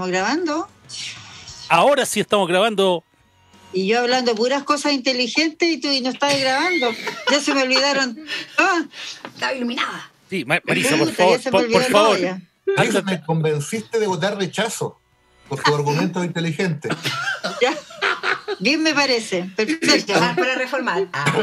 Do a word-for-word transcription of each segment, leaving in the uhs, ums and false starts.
estamos grabando. Ahora sí estamos grabando. Y yo hablando puras cosas inteligentes y tú y no estás grabando. Ya se me olvidaron. Ah, estaba iluminada. Sí, Marisa, por puta, favor, ya se me por, olvidó por favor. todo ya. Marisa, me convenciste de votar rechazo por tu argumento inteligente. Ya. Bien me parece. Perfecto. Ah, para reformar. Ah.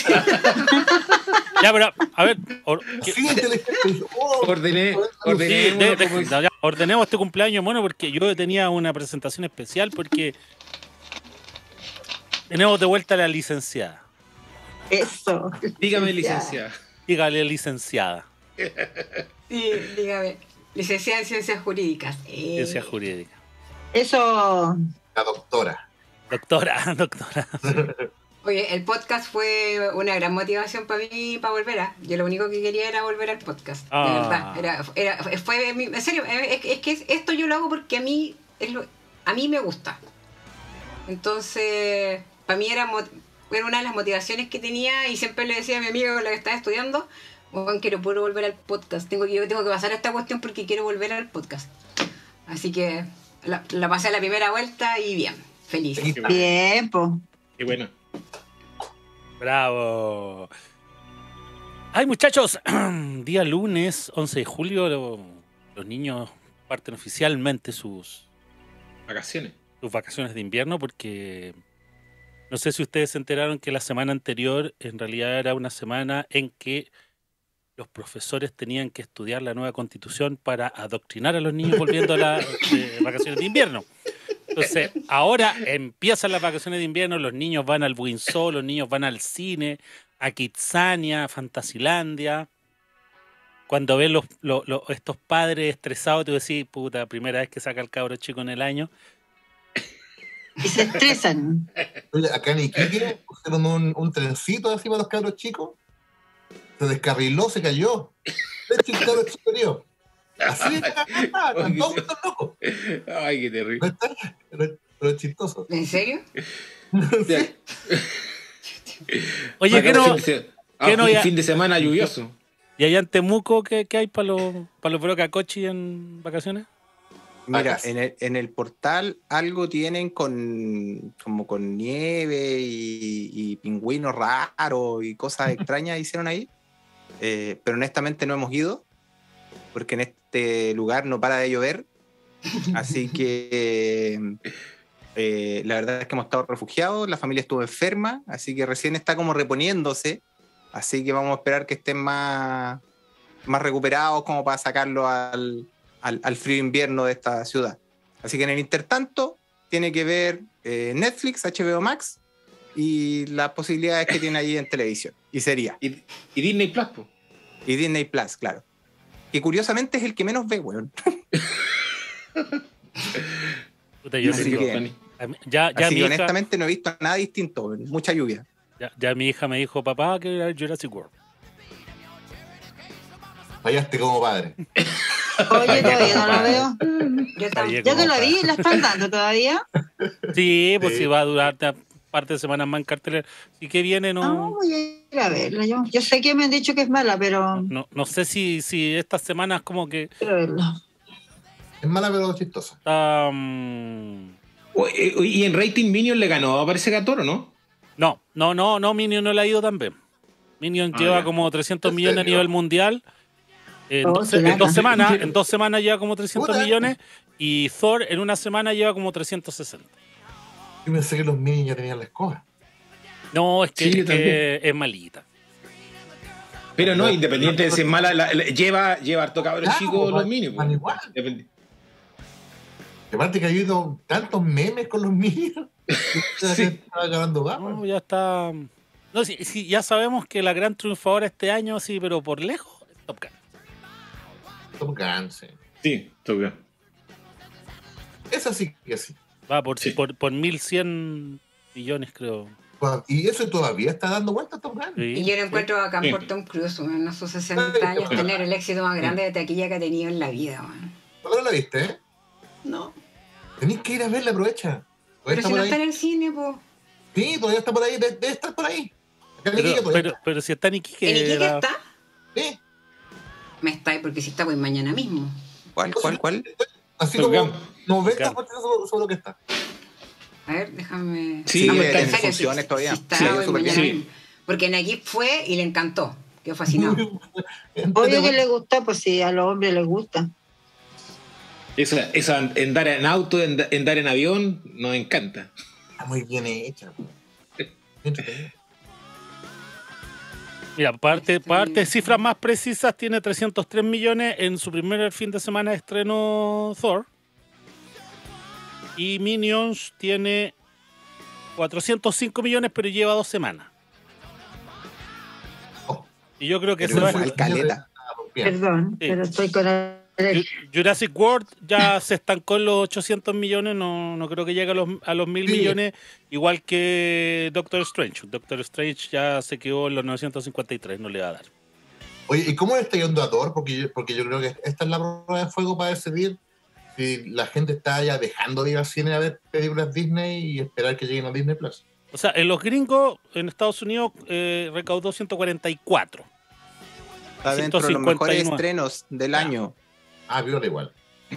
Ya, pero, a ver. Or, Sí, inteligente. Oh, Ordené, sí, ordené. de, de, ya, ordenemos este cumpleaños, bueno, porque yo tenía una presentación especial porque tenemos de vuelta a la licenciada. Eso. Dígame, licenciada. Dígale, licenciada. Sí, dígame. Licenciada en Ciencias Jurídicas. Eh. Ciencia jurídica. Eso. La doctora. Doctora, doctora. Oye, el podcast fue una gran motivación para mí para volver a. Yo lo único que quería era volver al podcast. Ah. De verdad. Era, era, fue, en serio, es, es que esto yo lo hago porque a mí, es lo, a mí me gusta. Entonces, para mí era, era una de las motivaciones que tenía y siempre le decía a mi amiga con la que estaba estudiando, bueno, quiero poder volver al podcast. Tengo que, yo tengo que pasar a esta cuestión porque quiero volver al podcast. Asé que la, la pasé a la primera vuelta y bien, feliz. Bien, pues. Qué bueno. Bravo. Ay, muchachos, día lunes, once de julio, lo, los niños parten oficialmente sus Vacaciones. sus vacaciones de invierno porque no sé si ustedes se enteraron que la semana anterior en realidad era una semana en que los profesores tenían que estudiar la nueva constitución para adoctrinar a los niños volviendo a las eh, vacaciones de invierno. Entonces, ahora empiezan las vacaciones de invierno, los niños van al Buinzó, los niños van al cine, a Kitsania, a Fantasilandia. Cuando ven los, los, los, estos padres estresados, te decís, puta, primera vez que saca el cabro chico en el año. Y se estresan. Oye, acá en Iquique pusieron un, un trencito encima de los cabros chicos. Se descarriló, se cayó. El cabro chico, tío. Así de cagada, están todos estos locos. Ay, qué terrible. No está, pero, pero es chistoso. ¿En serio? Oye, ¿qué no, Ah, ¿qué no fin, ya, fin de semana lluvioso. ¿y allá en Temuco qué, qué hay para los para los brocacochi en vacaciones? Mira, en el, en el portal algo tienen con como con nieve y, y pingüinos raros y cosas extrañas hicieron ahí. Eh, pero honestamente no hemos ido porque en este lugar no para de llover. Así que eh, la verdad es que hemos estado refugiados, la familia estuvo enferma, así que recién está como reponiéndose. Así que vamos a esperar que estén más, más recuperados como para sacarlo al, al, al frío invierno de esta ciudad. Así que en el intertanto tiene que ver eh, Netflix, H B O Max y las posibilidades que tiene allí en televisión. Y sería. Y, y Disney Plus, po. Y Disney Plus, claro. Que curiosamente es el que menos ve, weón. Puta, yo Así digo, que, ya, ya así mi que hija, honestamente no he visto nada distinto, weón. Mucha lluvia. ya, ya mi hija me dijo, papá, que era Jurassic World. Fallaste como padre. Oye, todavía no la veo. Yo también. Ya te la vi, la están dando todavía. Sí, pues Sí. si va a durar un par de semanas más en cartelera. Y que viene, No, no, voy a ir a verla. Yo, yo sé que me han dicho que es mala, pero no, no sé si, si estas semanas como que quiero verla. Es mala pero chistosa. está... um, Oye, oye, y en rating Minion le ganó, parece que a Toro, ¿no? no, no, no, no, Minion no le ha ido tan bien. Minion Ah, lleva ya. como trescientos ¿En millones a serio? nivel mundial. En, Oh, dos, qué en lata. dos semanas, en dos semanas lleva como trescientos Puta. millones y Thor en una semana lleva como trescientos sesenta. Yo pensé que los mini ya tenían la escoba. No, es que, Sí, es, yo que también. es malita. Pero no, independiente de si es mala, la- la- lleva, lleva harto cabrón Claro, chico los van- Minions. van po. igual. Dependi- Y aparte que ha habido tantos memes con los mini. Sí. Estaba acabando No, gafas. ya está. No, sí, sí, ya sabemos que la gran triunfadora este año, sí, pero por lejos, es Top Gun. Top Gun, sí. Sí, toca. Esa sí que sí. Va por, Sí. por, por mil cien millones, creo. Y eso todavía está dando vueltas Top Gun. Sí, Y yo lo sí. encuentro bacán Sí. por Tom Cruise, weón, a sus sesenta años, tener el éxito más grande de taquilla que ha tenido en la vida, weón. ¿No la viste, eh? No. Tenéis que ir a verla, aprovecha. Todavía Pero está si por no ahí. está en el cine, po. Sí, todavía está por ahí. Debe, debe estar por ahí. Acá en Iquique Pero, todavía pero, está. pero si está en Iquique. ¿En Iquique la- está? Sí. Me está ahí porque si está, pues mañana mismo. ¿Cuál, cuál, cuál? Estoy, Así Top como Gun. noventa por ciento sobre, sobre lo que está. A ver, déjame. Sí, Sí, no, en está en serio, funciones sí, todavía. sí está Sí, hoy, súper bien. mañana. Sí. Porque Nagib fue y le encantó. Quedó fascinado. Obvio que le gusta, pues si a los hombres les gusta. Esa, esa andar en auto, and- andar en avión, nos encanta. Está muy bien hecha. Bien entretenida. Mira, parte, Este- parte de cifras más precisas, tiene trescientos tres millones en su primer fin de semana de estreno Thor. Y Minions tiene cuatrocientos cinco millones, pero lleva dos semanas. Oh, Y yo creo que Pero se va a... igual caleta. Perdón, Sí. pero estoy con el... Ju- Jurassic World ya se estancó en los ochocientos millones, no, no creo que llegue a los, a los mil Sí. millones, igual que Doctor Strange. Doctor Strange ya se quedó en los novecientos cincuenta y tres, no le va a dar. Oye, ¿y cómo le está yendo a Thor? Porque yo, porque yo creo que esta es la prueba de fuego para decidir si la gente está ya dejando de ir al cine a ver películas Disney y esperar que lleguen a Disney Plus. O sea, en los gringos, en Estados Unidos, eh, recaudó ciento cuarenta y cuatro. Está dentro de los ciento cincuenta y mejores nueve. estrenos del Ya. año. Ah, viola igual.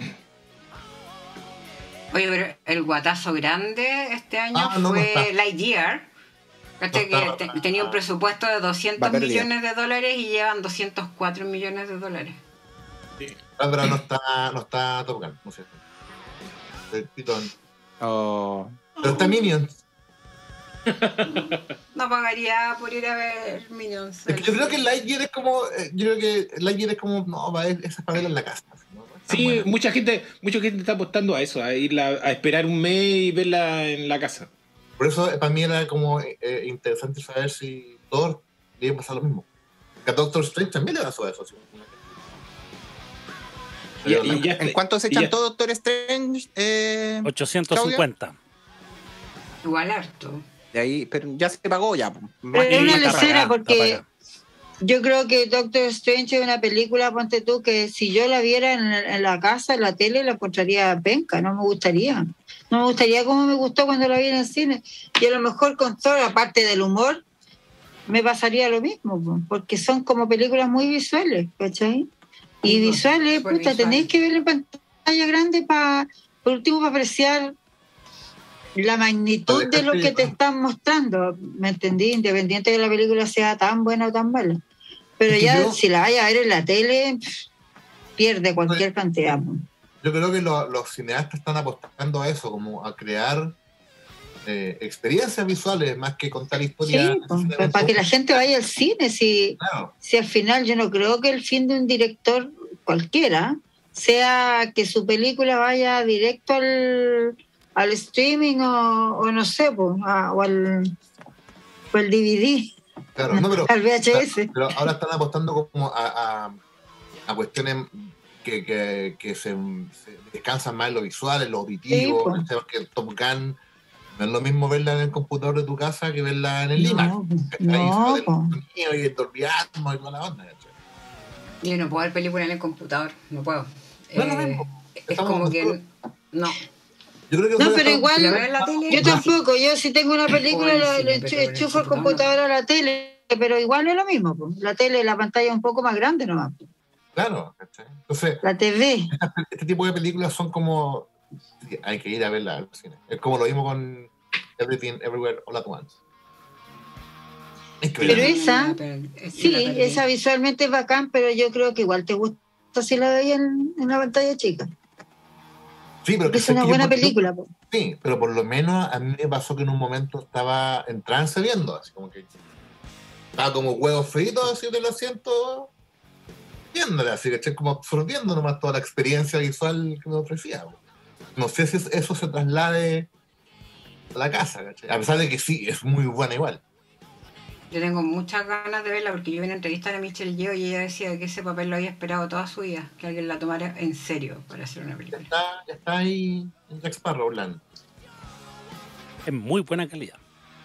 Oye, pero el guatazo grande este año Ah, no, no fue está. Lightyear. Fíjate No que está. te- tenía un presupuesto de doscientos Va perdida. millones de dólares y llevan doscientos cuatro millones de dólares. Ah, pero no está, no está Top Gun, no sé. El pitón. Oh, Pero está Minions. No pagaría por ir a ver Minions. Es que yo creo que Lightyear es como. eh, Yo creo que Lightyear es como. No, va, es- esa es para verla en la casa. ¿no? Está Sí, buena. mucha gente, mucha gente está apostando a eso, a ir a, a esperar un mes y verla en la casa. Por eso eh, para mí era como eh, interesante saber si Thor le iba a pasar lo mismo. Que a Doctor Strange también le pasó eso. ¿sí? Y, y ya, ¿En cuánto se y echan ya- todos Doctor Strange? Eh, ochocientos cincuenta. Igual harto. de ahí, pero ya se pagó ya. Pero es Y una está lecera pagada, porque está pagada. yo creo que Doctor Strange es una película, ponte tú, que si yo la viera en, en la casa, en la tele, la encontraría penca, no me gustaría. No me gustaría como me gustó cuando la vi en el cine. Y a lo mejor con Thor, aparte del humor, me pasaría lo mismo, po, porque son como películas muy visuales, ¿cachai? Y Ujú, visuales, súper puta, visuales. tenéis que ver en pantalla grande para, por último, para apreciar la magnitud Para de lo que dejarte te llevar. están mostrando, ¿me entendí? Independiente de que la película sea tan buena o tan mala. Pero Es que ya yo- si la vaya a ver en la tele, pff, pierde cualquier cantidad. po. Yo creo que lo- los cineastas están apostando a eso, como a crear eh, experiencias visuales más que contar Sí, historias. po, pero para que la gente vaya al cine, si, Claro, si al final yo no creo que el fin de un director cualquiera sea que su película vaya directo al, al streaming o, o no sé, po, a- o, al, o al D V D, claro. No, pero, al V H S. pero ahora están apostando como a, a, a cuestiones que, que, que se, se descansan más en lo visual, en lo auditivo. Sí, po. ¿cachai? Porque Top Gun no es lo mismo verla en el computador de tu casa que verla en el IMAX. No, ¿cachai? no, Y po. el sonido y el Dolby Atmos y toda la onda. ¿cachai? Yo no puedo ver películas en el computador, no puedo. No es lo Eh, mismo. es Estamos como que. nosotros. No. Yo creo que No, nosotros pero estamos- igual, La veo en la tele. yo tampoco, yo si tengo una película O en le, cine, le pero enchu- en el enchufo el computador computador a la tele, pero igual es lo mismo. po. La tele, la pantalla es un poco más grande nomás. po. Claro, ¿cachai? Entonces, La T V. este tipo de películas son como. Hay que ir a verla al cine. Es como lo mismo con Everything Everywhere All at Once. Es que Pero verla. esa, Es Sí, la perdí. esa visualmente es bacán, pero yo creo que igual te gusta si la veías en, en la pantalla chica. Sí, pero Porque que es sé una que yo buena por- película. po. Sí, pero por lo menos a mí me pasó que en un momento estaba en trance viendo, así como que estaba como huevos fritos así del asiento, viéndole, así que estoy como absorbiendo nomás toda la experiencia visual que me ofrecía. No sé si eso se traslade a la casa, ¿cachai? A pesar de que sí, es muy buena igual. Yo tengo muchas ganas de verla porque yo vi una entrevista a Michelle Yeoh y ella decía que ese papel lo había esperado toda su vida, que alguien la tomara en serio para hacer una Ya película. está, ya está ahí en Jack Sparrow hablando. Es muy buena calidad.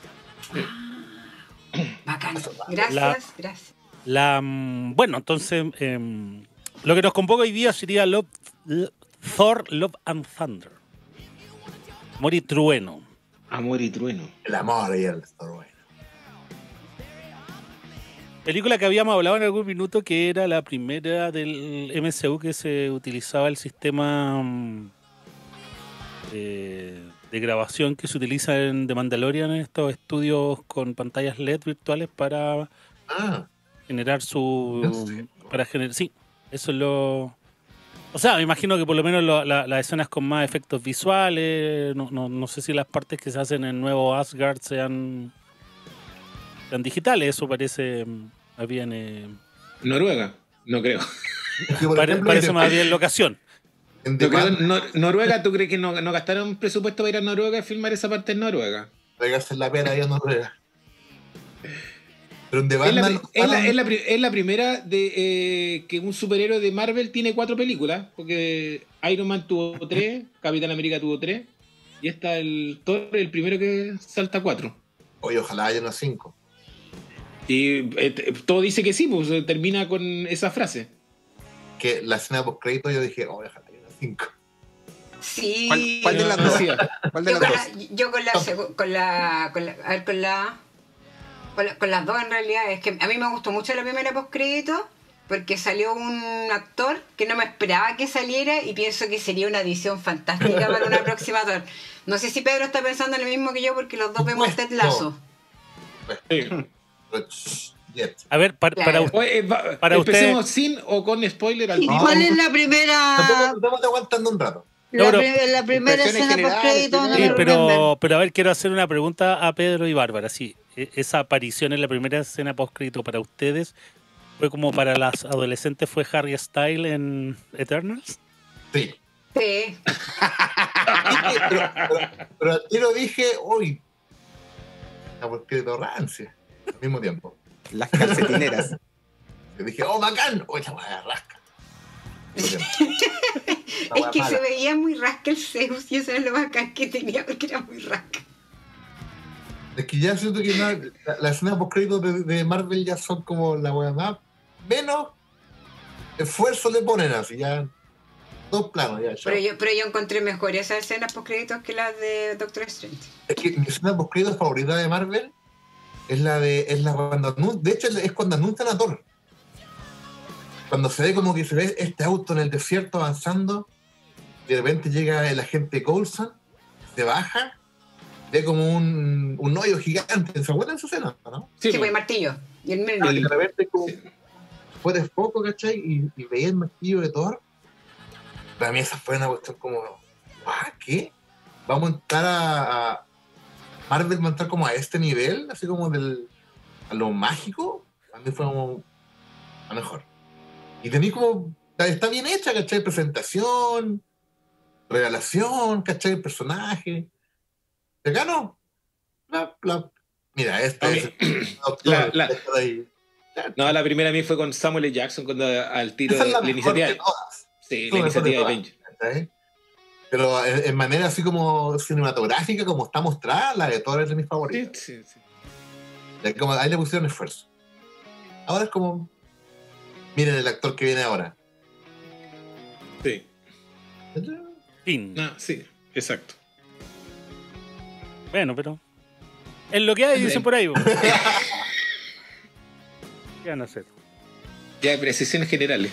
Bacán. Gracias, La- gracias. La, mm, bueno, entonces, em, lo que nos convoca hoy día sería Love, L- Thor, Love and Thunder. Amor y trueno. Amor y trueno. El amor y el Star Wars. Película que habíamos hablado en algún minuto, que era la primera del M C U que se utilizaba el sistema eh, de grabación que se utiliza en The Mandalorian, en estos estudios con pantallas L E D virtuales para Ah, generar su... no sé. para generar, sí, eso es lo... O sea, me imagino que por lo menos lo- la- las escenas con más efectos visuales, no, no, no sé si las partes que se hacen en Nuevo Asgard sean, sean digitales, eso parece mm, más bien... eh, Noruega, no creo. Es que, por pare- ejemplo, parece en más The- bien locación. en The No creo- Batman, Nor- Noruega, ¿tú crees que no, no gastaron presupuesto para ir a Noruega a filmar esa parte en Noruega? hay que hacer la pena ahí a Noruega. Pero en The Es la, Batman, pri- es la- es la pri- es la primera de eh, que un superhéroe de Marvel tiene cuatro películas, porque Iron Man tuvo tres, Capitán América tuvo tres, y esta el Thor el primero que salta cuatro. oye, ojalá haya unas cinco. Y eh, t- todo dice que sí, pues eh, termina con esa frase. Que la escena post crédito yo dije, oye, ojalá haya unas cinco. Sí. ¿Cuál, cuál de las No, dos? sí. ¿Cuál de Yo las con, dos? la, yo con la, segu- con la, con la, a ver, con la, con la- con las dos en realidad, es que a mí me gustó mucho la primera postcrédito porque salió un actor que no me esperaba que saliera y pienso que sería una adición fantástica para una próxima Thor. No sé si Pedro está pensando en lo mismo que yo porque los dos vemos Ted Lasso. Sí. Pero, shh, yet. A ver, para, Claro. para usted... Oye, eh, va- Para empecemos sin o con spoiler al ¿Y tiro. cuál es la primera, Estamos, estamos aguantando un rato. la, No, pero- pri- la primera Impresiones escena generales, post crédito? No Sí, me primero. remember. pero, pero a ver, quiero hacer una pregunta a Pedro y Bárbara. Sí, e- esa aparición en la primera escena post-crédito para ustedes fue como para las adolescentes fue Harry Styles en Eternals. Sí. Sí. pero, pero, pero a ti lo dije hoy. La post crédito rancia. Al mismo tiempo. Las calcetineras. Yo dije, oh, bacán. Oye, la weá rasca. Al mismo tiempo. La Es weá que mala. se veía muy rasca el Zeus y eso es lo bacán que tenía porque era muy rasca. Es que ya siento que no- la, la escena post crédito de, de Marvel ya son como la weá más. Menos esfuerzo le ponen así, ya. Dos planos, ya. chao. Pero yo, pero yo encontré mejor esas escenas post créditos que las de Doctor Strange. Es que mi escena post crédito favorita de Marvel es la de. Es la cuando anun- de hecho, es cuando anuncian a Thor. Cuando se ve como que se ve este auto en el desierto avanzando, y de repente llega el agente Coulson, se baja, ve como un, un hoyo gigante. ¿Se acuerdan de esa escena, no? Sí, Sí, pues el pues. martillo. Y el Y Mjolnir. de repente como fue de foco, ¿cachai? Y, y veía el martillo de Thor. Para mí esa fue una cuestión como, ¿ah, qué? Vamos a entrar a, a Marvel va a entrar como a este nivel, así como del a lo mágico. Para mí fue como a mejor. Y tenía como, está, está bien hecha, ¿cachai? Presentación, revelación, ¿cachai? El personaje. ¿De acá no? La, la, mira, este A mí- es el doctor, la- la- este de ahí. No, la primera a mí fue con Samuel L. Jackson cuando al tiro Esa de es la la mejor iniciativa. de todas. Sí, la la mejor de iniciativa de todas, Avengers. ¿cachai? Pero en, en manera así como cinematográfica, como está mostrada, la de Thor es de mis Sí, favoritas. sí, sí. Ya que como ahí le pusieron esfuerzo. Ahora es como, miren el actor que viene ahora. Sí. Fin. No, sí, exacto. Bueno, pero es lo que hay, dicen por ahí. po. ¿Qué van a hacer? Ya hay precisiones generales.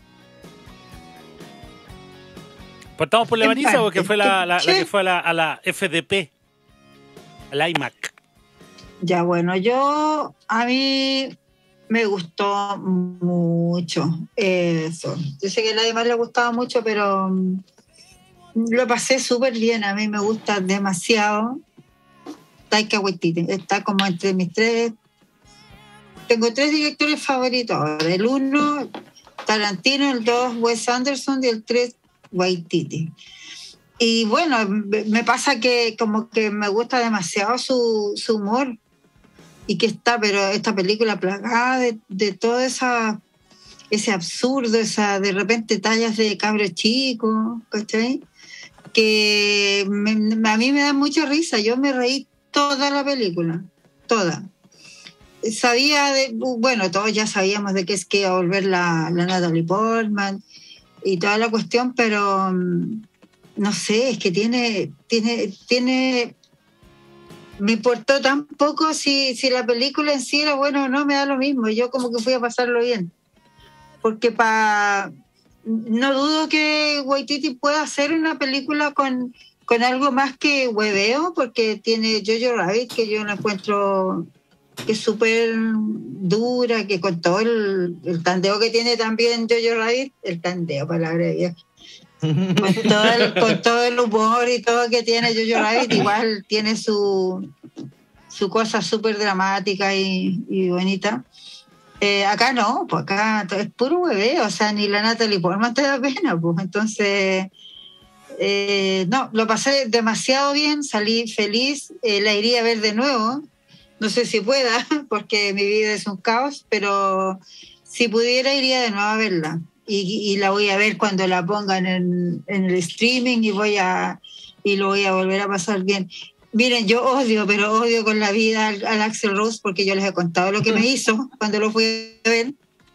¿Partamos por la En Vanessa o que parte. fue la, la- la Sí. que fue a la, a la F D P? A la iMac. Ya, bueno, yo a mí me gustó mucho eso. Yo sé que a nadie más le gustaba mucho, pero mm, lo pasé súper bien. A mí me gusta demasiado Taika Waititi. Está como entre mis tres. Tengo tres directores favoritos ahora. El uno, Tarantino, el dos, Wes Anderson y el tres, Waititi. Y bueno, me me pasa que como que me gusta demasiado su, su humor y que está, pero esta película plagada de, de todo esa, ese absurdo, esa de repente tallas de cabros chicos, ¿cachai? Que me- me- a mí me da mucha risa, yo me reí toda la película, toda. Sabía, de, bueno, todos ya sabíamos de qué es que iba a volver la, la Natalie Portman y toda la cuestión, pero mm, no sé, es que tiene, tiene, tiene me importó tan poco si, si la película en sí era buena o no, me da lo mismo. Yo como que fui a pasarlo bien. Porque pa, no dudo que Waititi pueda hacer una película con, con algo más que hueveo, porque tiene Jojo Rabbit, que yo la encuentro que es súper dura, que con todo el, el tandeo que tiene también Jojo Rabbit, el tandeo, palabra de Dios, con todo el, con todo el humor y todo que tiene Jojo Rabbit, igual tiene su, su cosa súper dramática y, y bonita. Eh, acá no, pues acá es puro hueveo, o sea, ni la Natalie Portman te da pena, pues entonces, eh, no, lo pasé demasiado bien, salí feliz, eh, la iría a ver de nuevo, no sé si pueda, porque mi vida es un caos, pero si pudiera iría de nuevo a verla, y, y la voy a ver cuando la pongan en, en el streaming y voy a y lo voy a volver a pasar bien. Miren, yo odio, pero odio con la vida al, al Axl Rose, porque yo les he contado lo que me hizo cuando lo fui a ver.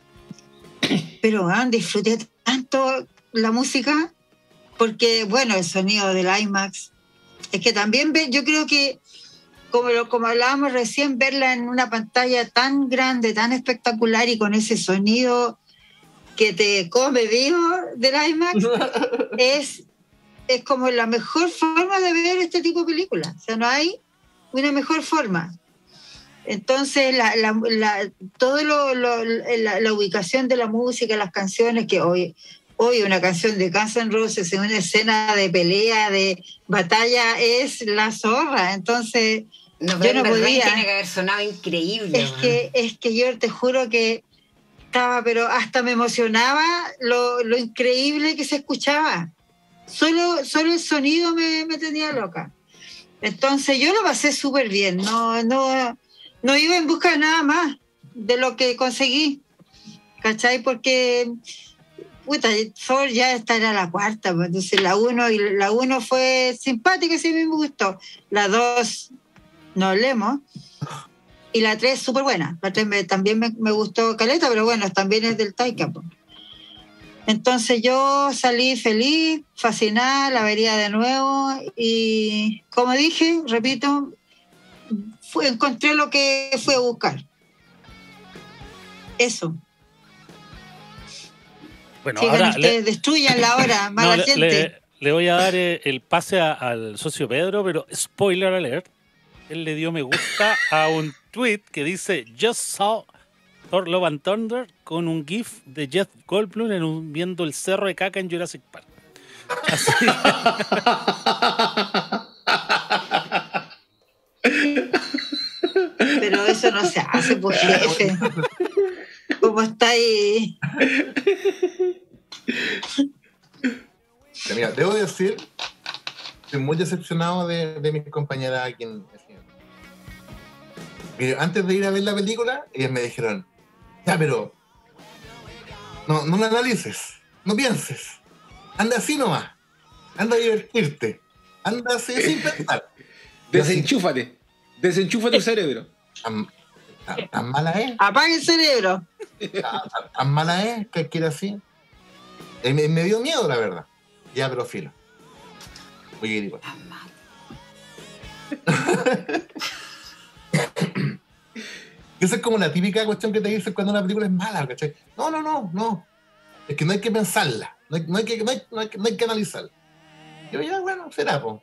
Pero ah, disfruté tanto la música, porque, bueno, el sonido del IMAX. Es que también ve, yo creo que, como, lo, como hablábamos recién, verla en una pantalla tan grande, tan espectacular y con ese sonido que te come vivo del IMAX, es... es como la mejor forma de ver este tipo de películas. O sea, no hay una mejor forma. Entonces, la, la, la, todo lo, lo, la, la ubicación de la música, las canciones, que hoy, hoy una canción de Guns N' Roses en una escena de pelea, de batalla, es la zorra. Entonces, no, yo no podía. Tiene que haber sonado increíble. Es que, es que yo te juro que estaba, pero hasta me emocionaba lo, lo increíble que se escuchaba. Solo, solo el sonido me, me tenía loca. Entonces yo lo pasé súper bien. No, no, no iba en busca de nada más de lo que conseguí. ¿Cachai? Porque puta, Thor ya esta era la cuarta. Pues, entonces la uno, y la uno fue simpática, sí me gustó. La dos no hablemos. Y la tres súper buena. La tres me, también me, me gustó caleta, pero bueno, también es del Taika. Pues. Entonces yo salí feliz, fascinada, la vería de nuevo y, como dije, repito, fue, encontré lo que fui a buscar. Eso. Bueno, Sigan ahora ustedes, le, destruyan la hora, mala no, gente. Le, le voy a dar el pase a, al socio Pedro, pero spoiler alert, él le dio me gusta a un tweet que dice Just saw Thor Love and Thunder con un gif de Jeff Goldblum en un, viendo el cerro de caca en Jurassic Park. Así. Pero eso no se hace, pues, jefe. ¿Cómo está ahí? Mira, debo decir, estoy muy decepcionado de, de mis compañeras aquí en el cine. Mire, antes de ir a ver la película, ellas me dijeron, ya, pero no, no la analices, no pienses, anda así nomás, anda a divertirte, anda así sin pensar. Desenchúfate, desenchufa tu cerebro. Tan, tan, tan mala es. Apague el cerebro. Tan, tan, tan mala es que quiere así. Eh, me, me dio miedo, la verdad. Ya, pero filo. Voy a ir igual. Esa es como la típica cuestión que te dicen cuando una película es mala, ¿cachai? No, no, no, no. Es que no hay que pensarla. No hay, no hay, que, no hay, no hay, no hay que analizarla. Yo ya, bueno, será, po.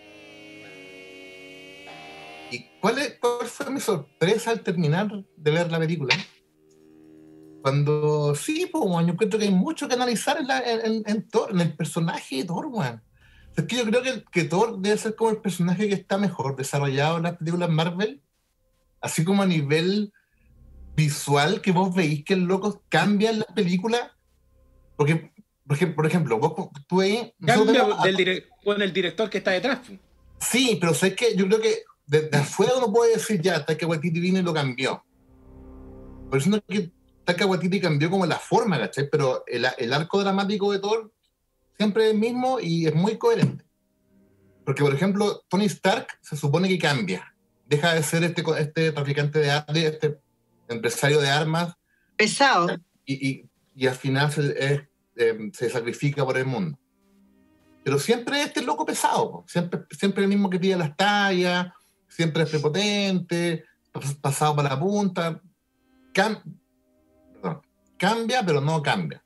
¿Y cuál, es, cuál fue mi sorpresa al terminar de ver la película? Cuando, sí, pues, yo encuentro que hay mucho que analizar en, la, en, en, en Thor, en el personaje de Thor, man. Es que yo creo que, que Thor debe ser como el personaje que está mejor desarrollado en las películas Marvel, así como a nivel visual, que vos veis que el loco cambia en las películas, porque, porque por ejemplo, vos tú ahí... Cambia del direct, con el director que está detrás. Sí, pero sé que yo creo que desde afuera uno puede decir, ya, Taika Waititi vino y lo cambió. Por eso no es que Taika Waititi cambió como la forma, ¿cachai? Pero el, el arco dramático de Thor siempre es el mismo y es muy coherente. Porque, por ejemplo, Tony Stark se supone que cambia. Deja de ser este, este traficante de armas, este empresario de armas. Pesado. Y, y, y al final se, es, eh, se sacrifica por el mundo. Pero siempre este loco pesado, siempre, siempre el mismo que pide las tallas, siempre es prepotente, pasado para la punta. Cam Perdón. Cambia, pero no cambia.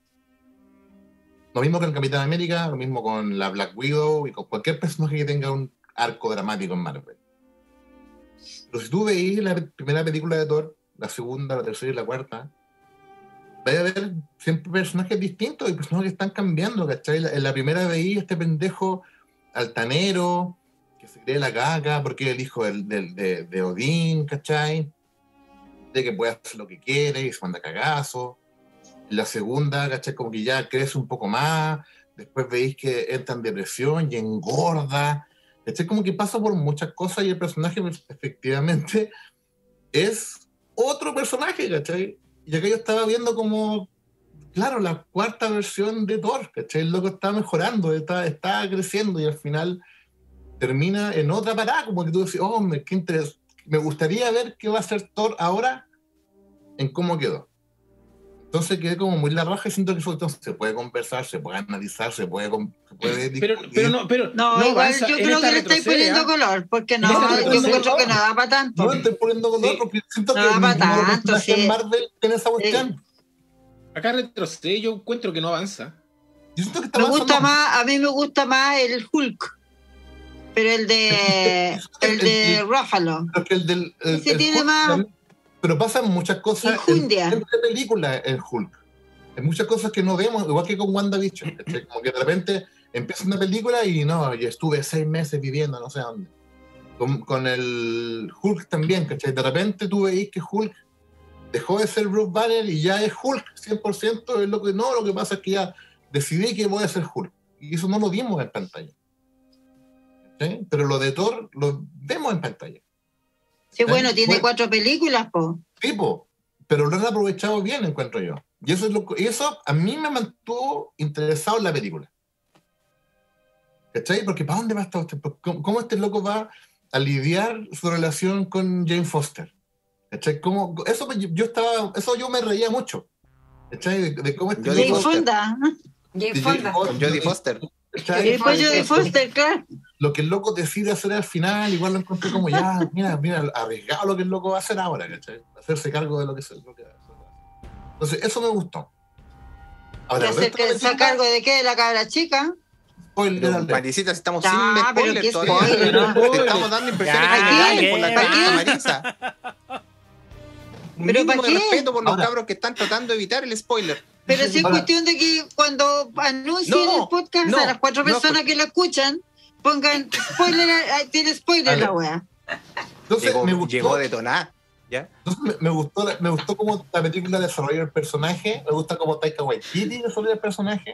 Lo mismo que el Capitán América, lo mismo con la Black Widow y con cualquier personaje que tenga un arco dramático en Marvel. Pero si tú veis la primera película de Thor, la segunda, la tercera y la cuarta, vais a ver siempre personajes distintos y personajes que están cambiando, ¿cachai? En la primera veí este pendejo altanero, que se cree la caca porque es el hijo del, del, de, de Odín, ¿cachai? De que puede hacer lo que quiere y se manda cagazo. En la segunda, ¿cachai? Como que ya crece un poco más, después veis que entra en depresión y engorda, ¿cachai? Como que pasa por muchas cosas y el personaje efectivamente es otro personaje, ¿cachai? Y acá yo estaba viendo como, claro, la cuarta versión de Thor, ¿cachai? El loco está mejorando, está, está creciendo y al final termina en otra parada, como que tú decís, oh, me, qué interés. Me gustaría ver qué va a hacer Thor ahora en cómo quedó. Entonces quedé como muy la raja y siento que eso entonces se puede conversar, se puede analizar, se puede, se puede pero, pero no, pero no, no igual avanza yo en creo esta que le estáis poniendo retrocede, color, porque no, En esta yo creo retrocede- que no da para tanto. No estoy poniendo color Sí. porque siento No que va pa' ninguno de los tanto, personajes sí. en Marvel tiene esa cuestión. Acá retrocede, yo encuentro que no avanza. Yo siento que está Me avanzando. gusta más, a mí me gusta más el Hulk, pero el de el de Ruffalo. Pero que el del, el- Ese el tiene Hulk más- también- pero pasan muchas cosas en, Injundia. entre películas el Hulk. Hay muchas cosas que no vemos, igual que con WandaVision, ¿cachai? Como que de repente empieza una película y no, yo estuve seis meses viviendo no sé dónde. Con, con el Hulk también, ¿cachai? De repente tú veis que Hulk dejó de ser Bruce Banner y ya es Hulk, cien por ciento es lo que no, lo que pasa es que ya decidí que voy a ser Hulk. Y eso no lo vimos en pantalla. ¿Sí? Pero lo de Thor lo vemos en pantalla. Sí, bueno, ¿Sí? tiene Bueno. cuatro películas, po. Tipo, pero lo han aprovechado bien, encuentro yo. Y eso, es lo, y eso a mí me mantuvo interesado en la película. ¿Cachai? Porque ¿para dónde va esta usted? ¿Cómo, cómo este loco va a lidiar su relación con Jane Foster? ¿Cachai? ¿Cómo, eso, me- yo estaba, eso yo me reía mucho. ¿Cachai? De, de cómo este Jodie Jane loco- Foster. Fonda. Jane de Fonda. Con Jodie Foster. ¿cachai? Y después Jodie Foster, claro. Lo que el loco decide hacer al final, igual lo encontré como ya, mira, mira, arriesgado lo que el loco va a hacer ahora, ¿cachai? Hacerse cargo de lo que se lo que hace. Entonces, eso me gustó. Ahora, Que el se, resto de la que se película, cargo de qué, de la cabra chica. spoiler Pero, alert. Maricita, si estamos Ah, sin pero spoilers qué todavía. spoiler, ¿no? Te estamos dando impresiones Ya, generales ¿qué? por la ¿Para cámara, qué? Marisa. Un ¿Pero mínimo para de qué? respeto por los Ahora- cabros que están tratando de evitar el spoiler. Pero si es Ahora- cuestión de que cuando anuncien No, el podcast no, a las cuatro no, personas que lo escuchan, pongan spoiler, ah, tiene spoiler Vale. la wea. Entonces, Llegó, me gustó, llegó detonada. ¿Ya? entonces me, me gustó, la- me gustó cómo la película desarrolla el personaje, me gusta cómo Taika Waititi desarrolla el personaje,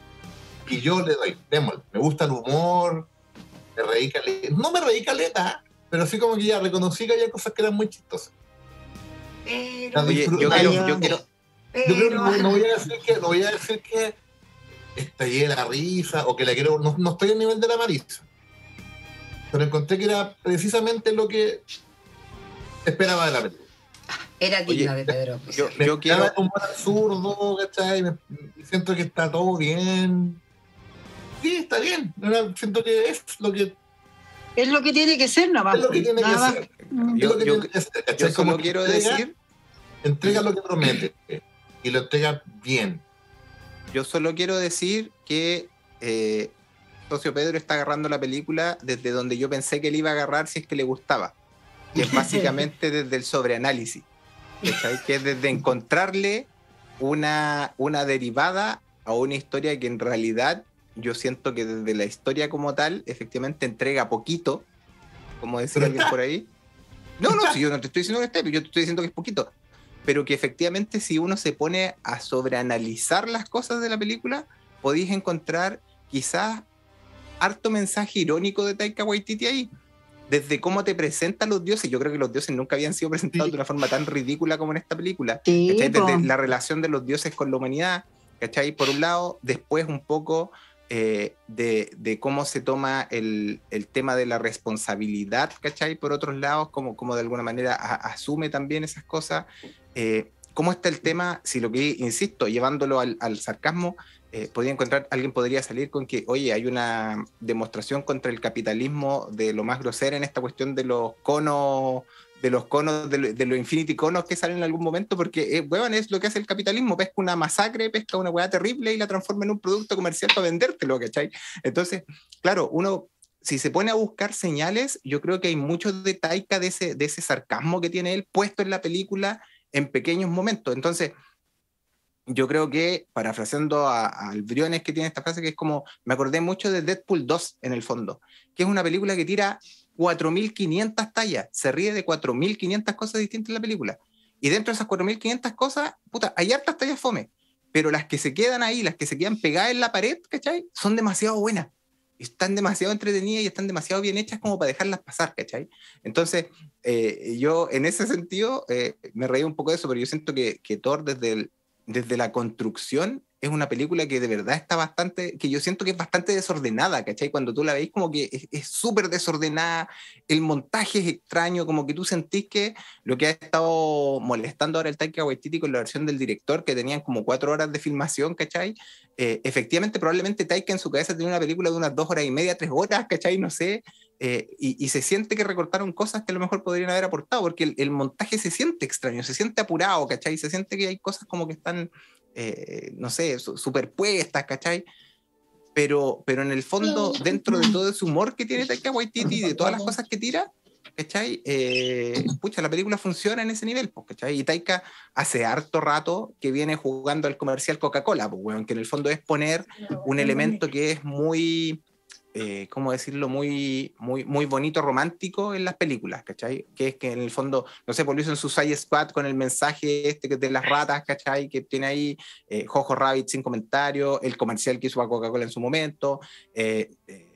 y yo le doy, démosle, me gusta el humor, me reí caleta, no me reí caleta, pero así como que ya reconocí que había cosas que eran muy chistosas. Pero, La Oye, disfruto- yo la quiero, disfruto. yo quiero, Yo creo que pero- no, no voy a decir que no voy a decir que estallé la risa o que la quiero, no, no estoy al nivel de la Marisa, pero encontré que era precisamente lo que esperaba de la película. Era digna Oye, de Pedro. yo, Me yo quiero, esperaba un humor absurdo, ¿cachai? Me, me siento que está todo bien. Sí, está bien. Ahora siento que es lo que, Es lo que tiene que ser nomás. es lo que tiene que nada más. ser. Mm. Es Yo- lo que yo- tiene que ser, ¿cachai? yo Como solo que quiero entrega- decir, Entrega lo que promete y lo entrega bien. yo solo quiero decir que eh, Socio Pedro está agarrando la película desde donde yo pensé que le iba a agarrar si es que le gustaba. Y es básicamente desde el sobreanálisis. ¿Cachai? Que es desde encontrarle una, una derivada a una historia que en realidad yo siento que desde la historia como tal, efectivamente entrega poquito, como decía Pero alguien está. por ahí. No, no, si yo no te estoy diciendo que esté, yo te estoy diciendo que es poquito. Pero que efectivamente si uno se pone a sobreanalizar las cosas de la película, podéis encontrar quizás harto mensaje irónico de Taika Waititi ahí. Desde cómo te presentan los dioses. Yo creo que los dioses nunca habían sido presentados Sí. de una forma tan ridícula como en esta película. Sí, ¿Cachai? Desde po. la relación de los dioses con la humanidad, ¿cachai? Por un lado, después un poco eh, de, de cómo se toma el, el tema de la responsabilidad, ¿cachai? Por otros lados, como, como de alguna manera a- asume también esas cosas. Eh, cómo está el tema, si lo que, insisto, llevándolo al, al sarcasmo, eh, podría encontrar, alguien podría salir con que, oye, hay una demostración contra el capitalismo de lo más grosera en esta cuestión de los conos, de los conos, de, de los infinity conos que salen en algún momento, porque, eh, weón, es lo que hace el capitalismo, pesca una masacre, pesca una weá terrible y la transforma en un producto comercial para vendértelo, ¿cachai? Entonces, claro, uno... si se pone a buscar señales, yo creo que hay mucho de Taika, de ese, de ese sarcasmo que tiene él puesto en la película en pequeños momentos. Entonces, yo creo que, parafraseando al Briones, que tiene esta frase que es como, me acordé mucho de Deadpool dos en el fondo, que es una película que tira cuatro mil quinientas tallas, se ríe de cuatro mil quinientas cosas distintas en la película. Y dentro de esas cuatro mil quinientas cosas, puta, hay hartas tallas fome, pero las que se quedan ahí, las que se quedan pegadas en la pared, ¿cachai? Son demasiado buenas. Están demasiado entretenidas y están demasiado bien hechas como para dejarlas pasar, ¿cachai? Entonces, eh, yo en ese sentido eh, me reí un poco de eso, pero yo siento que, que Thor desde, el, desde la construcción es una película que de verdad está bastante, que yo siento que es bastante desordenada, ¿cachai? Cuando tú la veis como que es súper desordenada, el montaje es extraño, como que tú sentís que lo que ha estado molestando ahora el Taika Waititi con la versión del director, que tenían como cuatro horas de filmación, ¿cachai? Eh, efectivamente, probablemente Taika en su cabeza tenía una película de unas dos horas y media, tres horas, ¿cachai? No sé, eh, y, y se siente que recortaron cosas que a lo mejor podrían haber aportado, porque el, el montaje se siente extraño, se siente apurado, ¿cachai? Se siente que hay cosas como que están... Eh, no sé, su, superpuestas, ¿cachai? Pero, pero en el fondo, dentro de todo ese humor que tiene Taika Waititi y de todas las cosas que tira, ¿cachai? Eh, pucha, la película funciona en ese nivel, pues, ¿cachai? Y Taika hace harto rato que viene jugando al comercial Coca-Cola, pues, bueno, que en el fondo es poner un elemento que es muy... Eh, ¿cómo decirlo? Muy, muy, muy bonito, romántico en las películas, ¿cachai? Que es que en el fondo, no sé, pues lo hizo en Suicide Squad con el mensaje este de las ratas, ¿cachai? Que tiene ahí eh, Jojo Rabbit sin comentario, el comercial que hizo a Coca-Cola en su momento, eh, eh,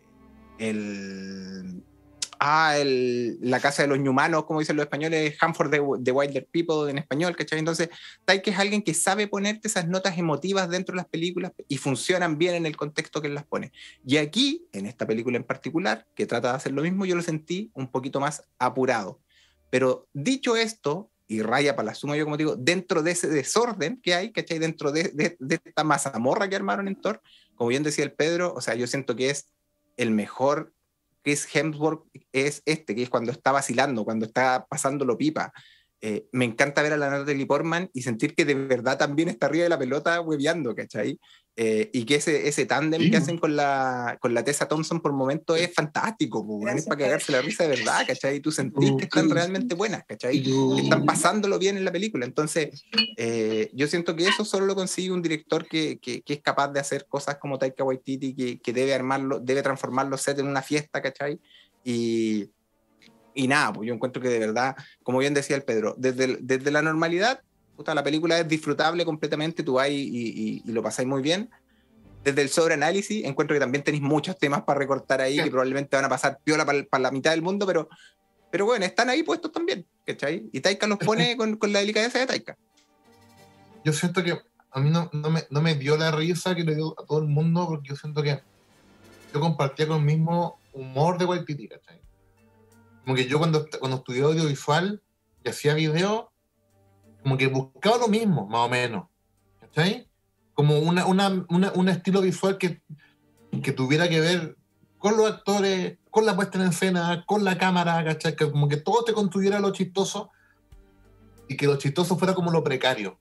el... Ah, el, la casa de los inhumanos, como dicen los españoles, Hunt for the, the Wilder People en español, ¿cachai? Entonces, Taika es alguien que sabe ponerte esas notas emotivas dentro de las películas y funcionan bien en el contexto que él las pone. Y aquí, en esta película en particular, que trata de hacer lo mismo, yo lo sentí un poquito más apurado. Pero dicho esto, y raya para la suma, yo como digo, dentro de ese desorden que hay, ¿cachai? Dentro de, de, de esta mazamorra que armaron en Thor, como bien decía el Pedro, o sea, yo siento que es el mejor Chris Hemsworth es este, que es cuando está vacilando, cuando está pasándolo pipa. Eh, me encanta ver a la Natalie Portman y sentir que de verdad también está arriba de la pelota hueveando, ¿cachai? Eh, y que ese, ese tándem sí. que hacen con la, con la Tessa Thompson por momentos es fantástico, pues, es para cagarse la risa de verdad, ¿cachai? Y tú sentís que están realmente buenas, ¿cachai? Que están pasándolo bien en la película. Entonces, eh, yo siento que eso solo lo consigue un director que, que, que es capaz de hacer cosas como Taika Waititi, que, que debe armarlo, debe transformar los sets en una fiesta, ¿cachai? Y... Y nada, pues yo encuentro que de verdad, como bien decía el Pedro, desde, desde la normalidad, puta, la película es disfrutable completamente, tú vas y, y, y lo pasáis muy bien. Desde el sobreanálisis, encuentro que también tenéis muchos temas para recortar ahí, sí. que probablemente van a pasar piola para, para la mitad del mundo, pero, pero bueno, están ahí puestos también, ¿cachai? Y Taika los pone con, con la delicadeza de Taika. Yo siento que a mí no, no, me, no me dio la risa que le dio a todo el mundo, porque yo siento que yo compartía con el mismo humor de Waititi, ¿cachai? Como que yo cuando, cuando estudié audiovisual y hacía video, como que buscaba lo mismo, más o menos, ¿cachai? Como una, una, una, un estilo visual que, que tuviera que ver con los actores, con la puesta en escena, con la cámara, ¿cachai? Que como que todo te construyera lo chistoso y que lo chistoso fuera como lo precario,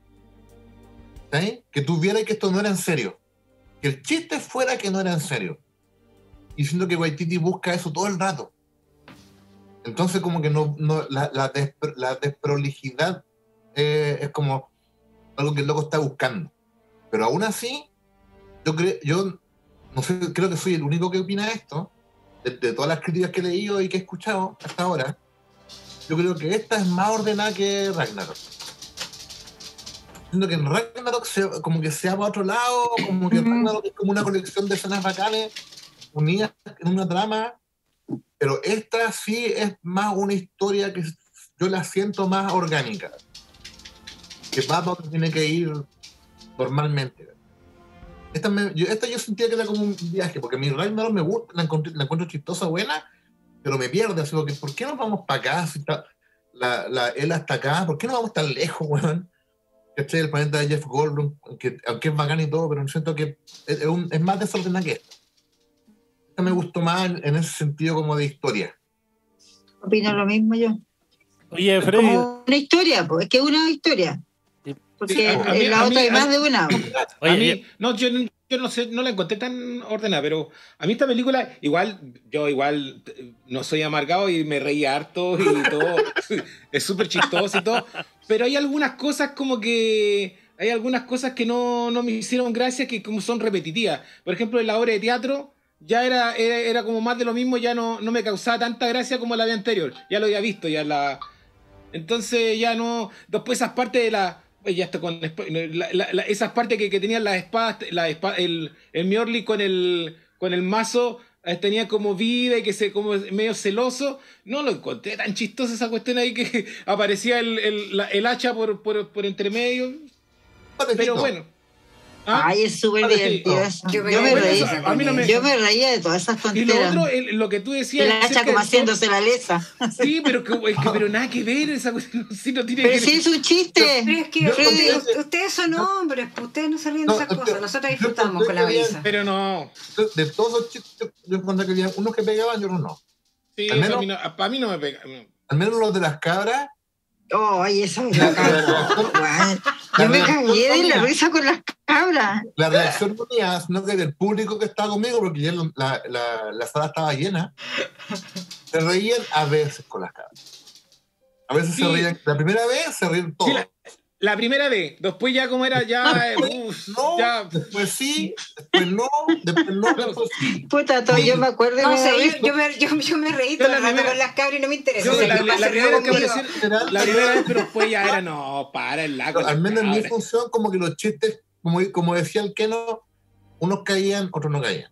¿cachai? Que tuviera que esto no era en serio, que el chiste fuera que no era en serio. Y siento que Waititi busca eso todo el rato. Entonces como que no, no la, la, despro, la desprolijidad eh, es como algo que el loco está buscando. Pero aún así, yo, creo, yo no sé, creo que soy el único que opina esto, de, de todas las críticas que he leído y que he escuchado hasta ahora, yo creo que esta es más ordenada que Ragnarok. Siento que en Ragnarok se, como que se va para otro lado, como que Ragnarok es como una colección de escenas bacanes unidas en una trama. Pero esta sí es más una historia que yo la siento más orgánica. Que va para donde tiene que ir normalmente. Esta, me, yo, esta yo sentía que era como un viaje, porque mi Ragnarok me gusta, la encuentro, la encuentro chistosa, buena, pero me pierde. Así que, ¿por qué no vamos para acá? Si está, la, la, él hasta acá, ¿por qué no vamos tan lejos, weón? ¿cachai? El planeta de Jeff Goldblum, que, aunque es bacán y todo, pero siento que es, es, un, es más desordenada que esta. Esta me gustó más en, en ese sentido como de historia. Opino lo mismo yo. Oye, Freddy. Como una historia, pues, es que es una historia. Porque Sí, a- a mí- en la a otra mí- hay más a- de una. Oye, a mí, oye, no, yo, no- yo no sé, no la encontré tan ordenada, pero a mí esta película, igual, yo igual eh, no soy amargado y me reí harto y todo, es súper chistoso y todo, pero hay algunas cosas como que, hay algunas cosas que no, no me hicieron gracia, que como son repetitivas. Por ejemplo, en la obra de teatro, ya era, era, era como más de lo mismo, ya no, no me causaba tanta gracia como la de anterior, ya lo había visto, ya la... Entonces ya no. Después esas partes de la. Ya está con. La, la, la, esas partes que, que tenían las espadas. La espada, el, el Mjolnir con el. Con el mazo. eh, Tenía como vida y que se. Como medio celoso. No lo encontré tan chistoso esa cuestión ahí que aparecía el, el, la- el hacha por, por, por entre medio. Pero bueno. ¿Ah? Ay, es súper Ah, sí. divertido eso. Yo Yo me me reí. reí. A mí no me- Yo me reía de todas esas Y lo tonteras. otro, el- lo que tú Y decías. la hacha acerca como del haciéndose la lesa. Thor- Sí, pero, que, es que, pero nada que ver esa cuestión. Sí, no tiene Pero que si es un chiste. Pero es que Yo ustedes, encontré- ustedes son hombres, pues ustedes no se ríen de No, esas yo- cosas. Nosotros yo disfrutamos con la encontré que brisa. Pero no. De todos esos chistes, yo, yo encontré que había unos que pegaban y otros no. Sí, Al menos- para, mí no para mí no me pega. no. Al menos los de las cabras. Oh, ay, esa es la cabra. Guay. Yo me cagué de la risa con las cabras. La reacción no mía, sino que del público que estaba conmigo, porque ya la, la, la sala estaba llena, se reían a veces con las cabras. A veces Sí. se reían. La primera vez se ríen todos. Sí, la, la primera vez, después ya como era, ya, eh, uf, No, ya. después sí, después no, después no, después sí. Puta, todo, yo me acuerdo y No me sé, da yo, risa. yo me, yo, yo me reí Yo todo la el rato primera- con las cabras y no me interesa. Yo, O sea, la, ¿qué la- pasa la primera vez que conmigo? apareció, la primera vez, pero después ya era, no, para el lago. Al menos en mi función, como que los chistes, como, como decía el Keno, unos caían, otros no caían.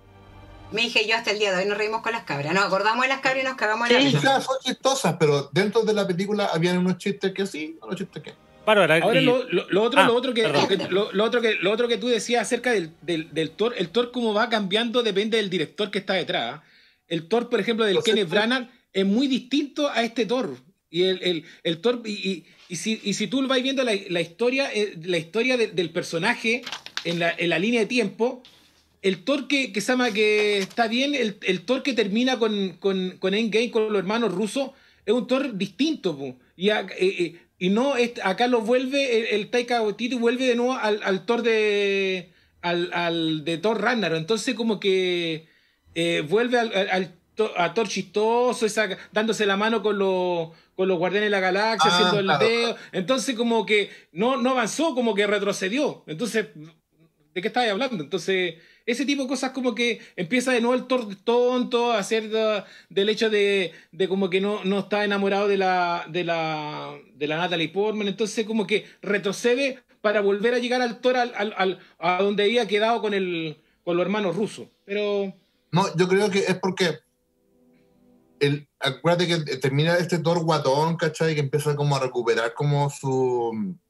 Me dije yo hasta el día de hoy nos reímos con las cabras. Nos acordamos de las cabras y nos cagamos de la Sí. O risa. sea, son chistosas, pero dentro de la película habían unos chistes que sí, otros chistes que no. Bárbara, Ahora y- lo, lo- lo otro, Ah, lo otro que, perdón. lo, que- lo- lo otro que lo otro que tú decías acerca del, del, del Thor, el Thor como va cambiando depende del director que está detrás. El Thor, por ejemplo, del Lo sé, Kenneth pero- Branagh es muy distinto a este Thor. Y el, el, el Thor, y, y, y si, y si tú vas viendo la, la historia, eh, la historia de- del personaje en la, en la línea de tiempo, el Thor que, que se llama que está bien, el, el Thor que termina con, con, con Endgame, con los hermanos rusos, es un Thor distinto, po. Y, a- eh, eh, y no, es- acá lo vuelve, el, el Taika Waititi vuelve de nuevo al, al Thor de al, al de Thor Ragnarok. Entonces como que eh, vuelve al, al- al to- a Thor chistoso, esa- dándose la mano con los con los Guardianes de la Galaxia, Ah, haciendo el claro. dedo. Entonces como que no, no avanzó, como que retrocedió. Entonces, ¿de qué estabas hablando? Entonces, ese tipo de cosas como que empieza de nuevo el Thor tonto a hacer da- del hecho de, de como que no, no está enamorado de la, de la de la Natalie Portman, entonces como que retrocede para volver a llegar al Thor al, al- al- a donde había quedado con el con los hermanos rusos. Pero No, yo creo que es porque el, acuérdate que termina este Thor guatón, ¿cachai? Que empieza como a recuperar como su,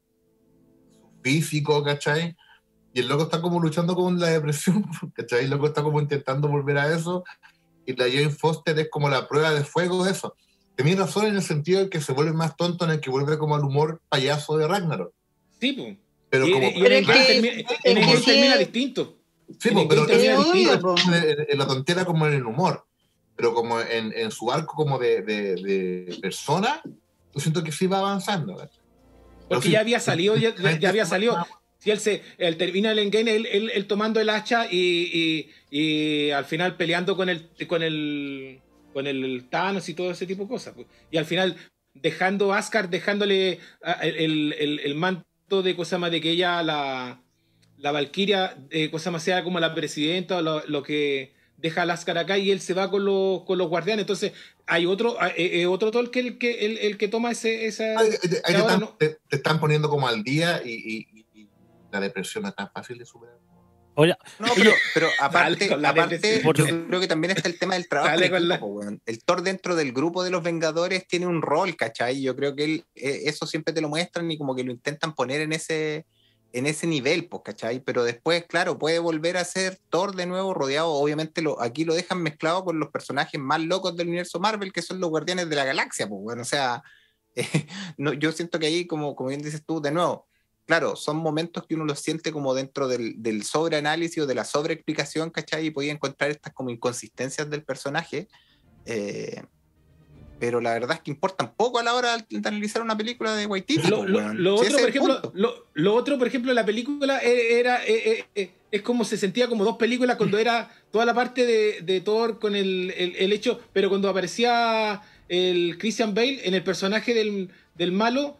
su físico, ¿cachai? Y el loco está como luchando con la depresión, ¿cachai? El loco está como intentando volver a eso. Y la Jane Foster es como la prueba de fuego de eso. Tenía razón en el sentido de que se vuelve más tonto, en el que vuelve como al humor payaso de Ragnarok. sí, pues. Pero Y, como... y en Pero el es game que- termina, es en el que game sí termina es- distinto. Sí, en po, el pero game termina es obvio, distinto. po. en, en la tontera como en el humor, pero como en, en su arco como de, de, de persona, yo siento que sí va avanzando. ¿cachai? Pero Porque sí, ya había salido, ya, ya- ya había salido. Si él se él termina el endgame, él, él, él tomando el hacha y, y, y al final peleando con el con el con el Thanos y todo ese tipo de cosas. Pues. Y al final dejando a Asgard, dejándole a- el, el, el manto de cosa más de que ella la la Valkyria eh, cosa más sea como la presidenta o lo, lo que deja a Asgard acá y él se va con los con los guardianes. Entonces hay otro eh, eh, otro Thor que el que el, el que toma ese esa Ahí- ahí te, ahora están, no. te- te están poniendo como al día y, y- y- y la depresión no es tan fácil de superar. Oye, No, pero, pero aparte, Dale con la aparte depresión. yo creo que también está el tema del trabajo. Dale en con la- equipo, po, weón. El Thor dentro del grupo de los Vengadores tiene un rol, ¿cachai? Yo creo que él, eh, eso siempre te lo muestran y como que lo intentan poner en ese, en ese nivel, pues, ¿cachai? Pero después, claro, puede volver a ser Thor de nuevo rodeado. Obviamente lo, aquí lo dejan mezclado con los personajes más locos del universo Marvel, que son los Guardianes de la Galaxia, pues, bueno, o sea, eh, no, yo siento que ahí, como, como bien dices tú, de nuevo, claro, son momentos que uno los siente como dentro del, del sobreanálisis o de la sobreexplicación, ¿cachai? Y podía encontrar estas como inconsistencias del personaje, eh, pero la verdad es que importan poco a la hora de analizar una película de Waititi. Lo, lo, lo, si otro, por ejemplo, lo, lo otro, por ejemplo, la película era, era eh, eh, es como se sentía como dos películas cuando era toda la parte de, de Thor con el, el, el hecho, pero cuando aparecía el Christian Bale en el personaje del, del malo,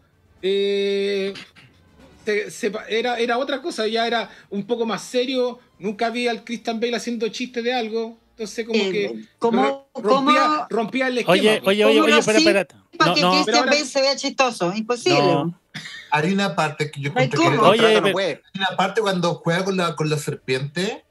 eh, se, se, era, era otra cosa, ya era un poco más serio, nunca vi al Christian Bale haciendo chistes de algo. Entonces como eh, que ¿cómo, rompía, ¿cómo? rompía el esquema. Oye, oye, oye, oye, espera, espera. Para no, que no. Christian Bale ahora... se vea chistoso, imposible. No. Hay una parte que yo Ay, encontré que... Oye, no puede. Hay una parte cuando juega con la, con la serpiente,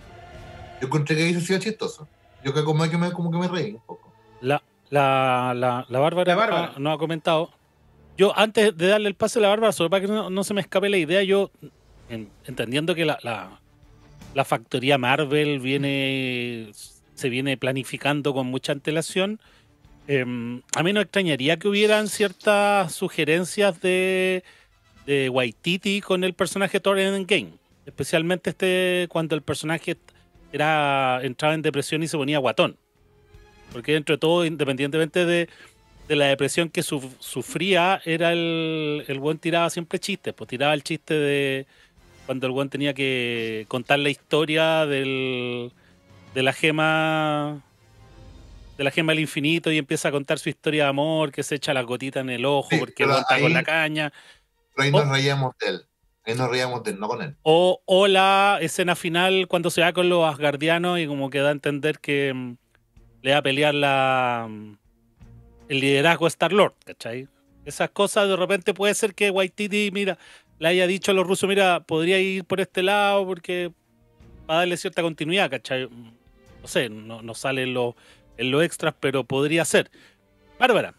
yo encontré que hizo chistoso. Yo que como que me, como que me reí un poco. La, la, la, la Bárbara, La Bárbara. No, no ha comentado. Yo, antes de darle el pase a la Bárbara, solo para que no, no se me escape la idea, yo, en, entendiendo que la, la, la factoría Marvel viene... se viene planificando con mucha antelación. Eh, a mí no extrañaría que hubieran ciertas sugerencias de, de Waititi con el personaje Thor en Endgame, especialmente este cuando el personaje era entraba en depresión y se ponía guatón, porque dentro de todo, independientemente de, de la depresión que su, sufría, era el, el buen tiraba siempre chistes, pues tiraba el chiste de cuando el buen tenía que contar la historia del de la gema de la gema del infinito y empieza a contar su historia de amor, que se echa las gotitas en el ojo sí, porque aguanta con la caña. Pero ahí nos reíamos de él. Ahí nos reíamos de él, no con él. O, o la escena final cuando se va con los asgardianos y como que da a entender que um, le va a pelear la um, el liderazgo a Star-Lord, ¿cachai? Esas cosas de repente puede ser que Waititi, mira, le haya dicho a los rusos, mira, podría ir por este lado porque para darle cierta continuidad, ¿cachai? No sé, no, no sale en los en lo extras, pero podría ser. Bárbara.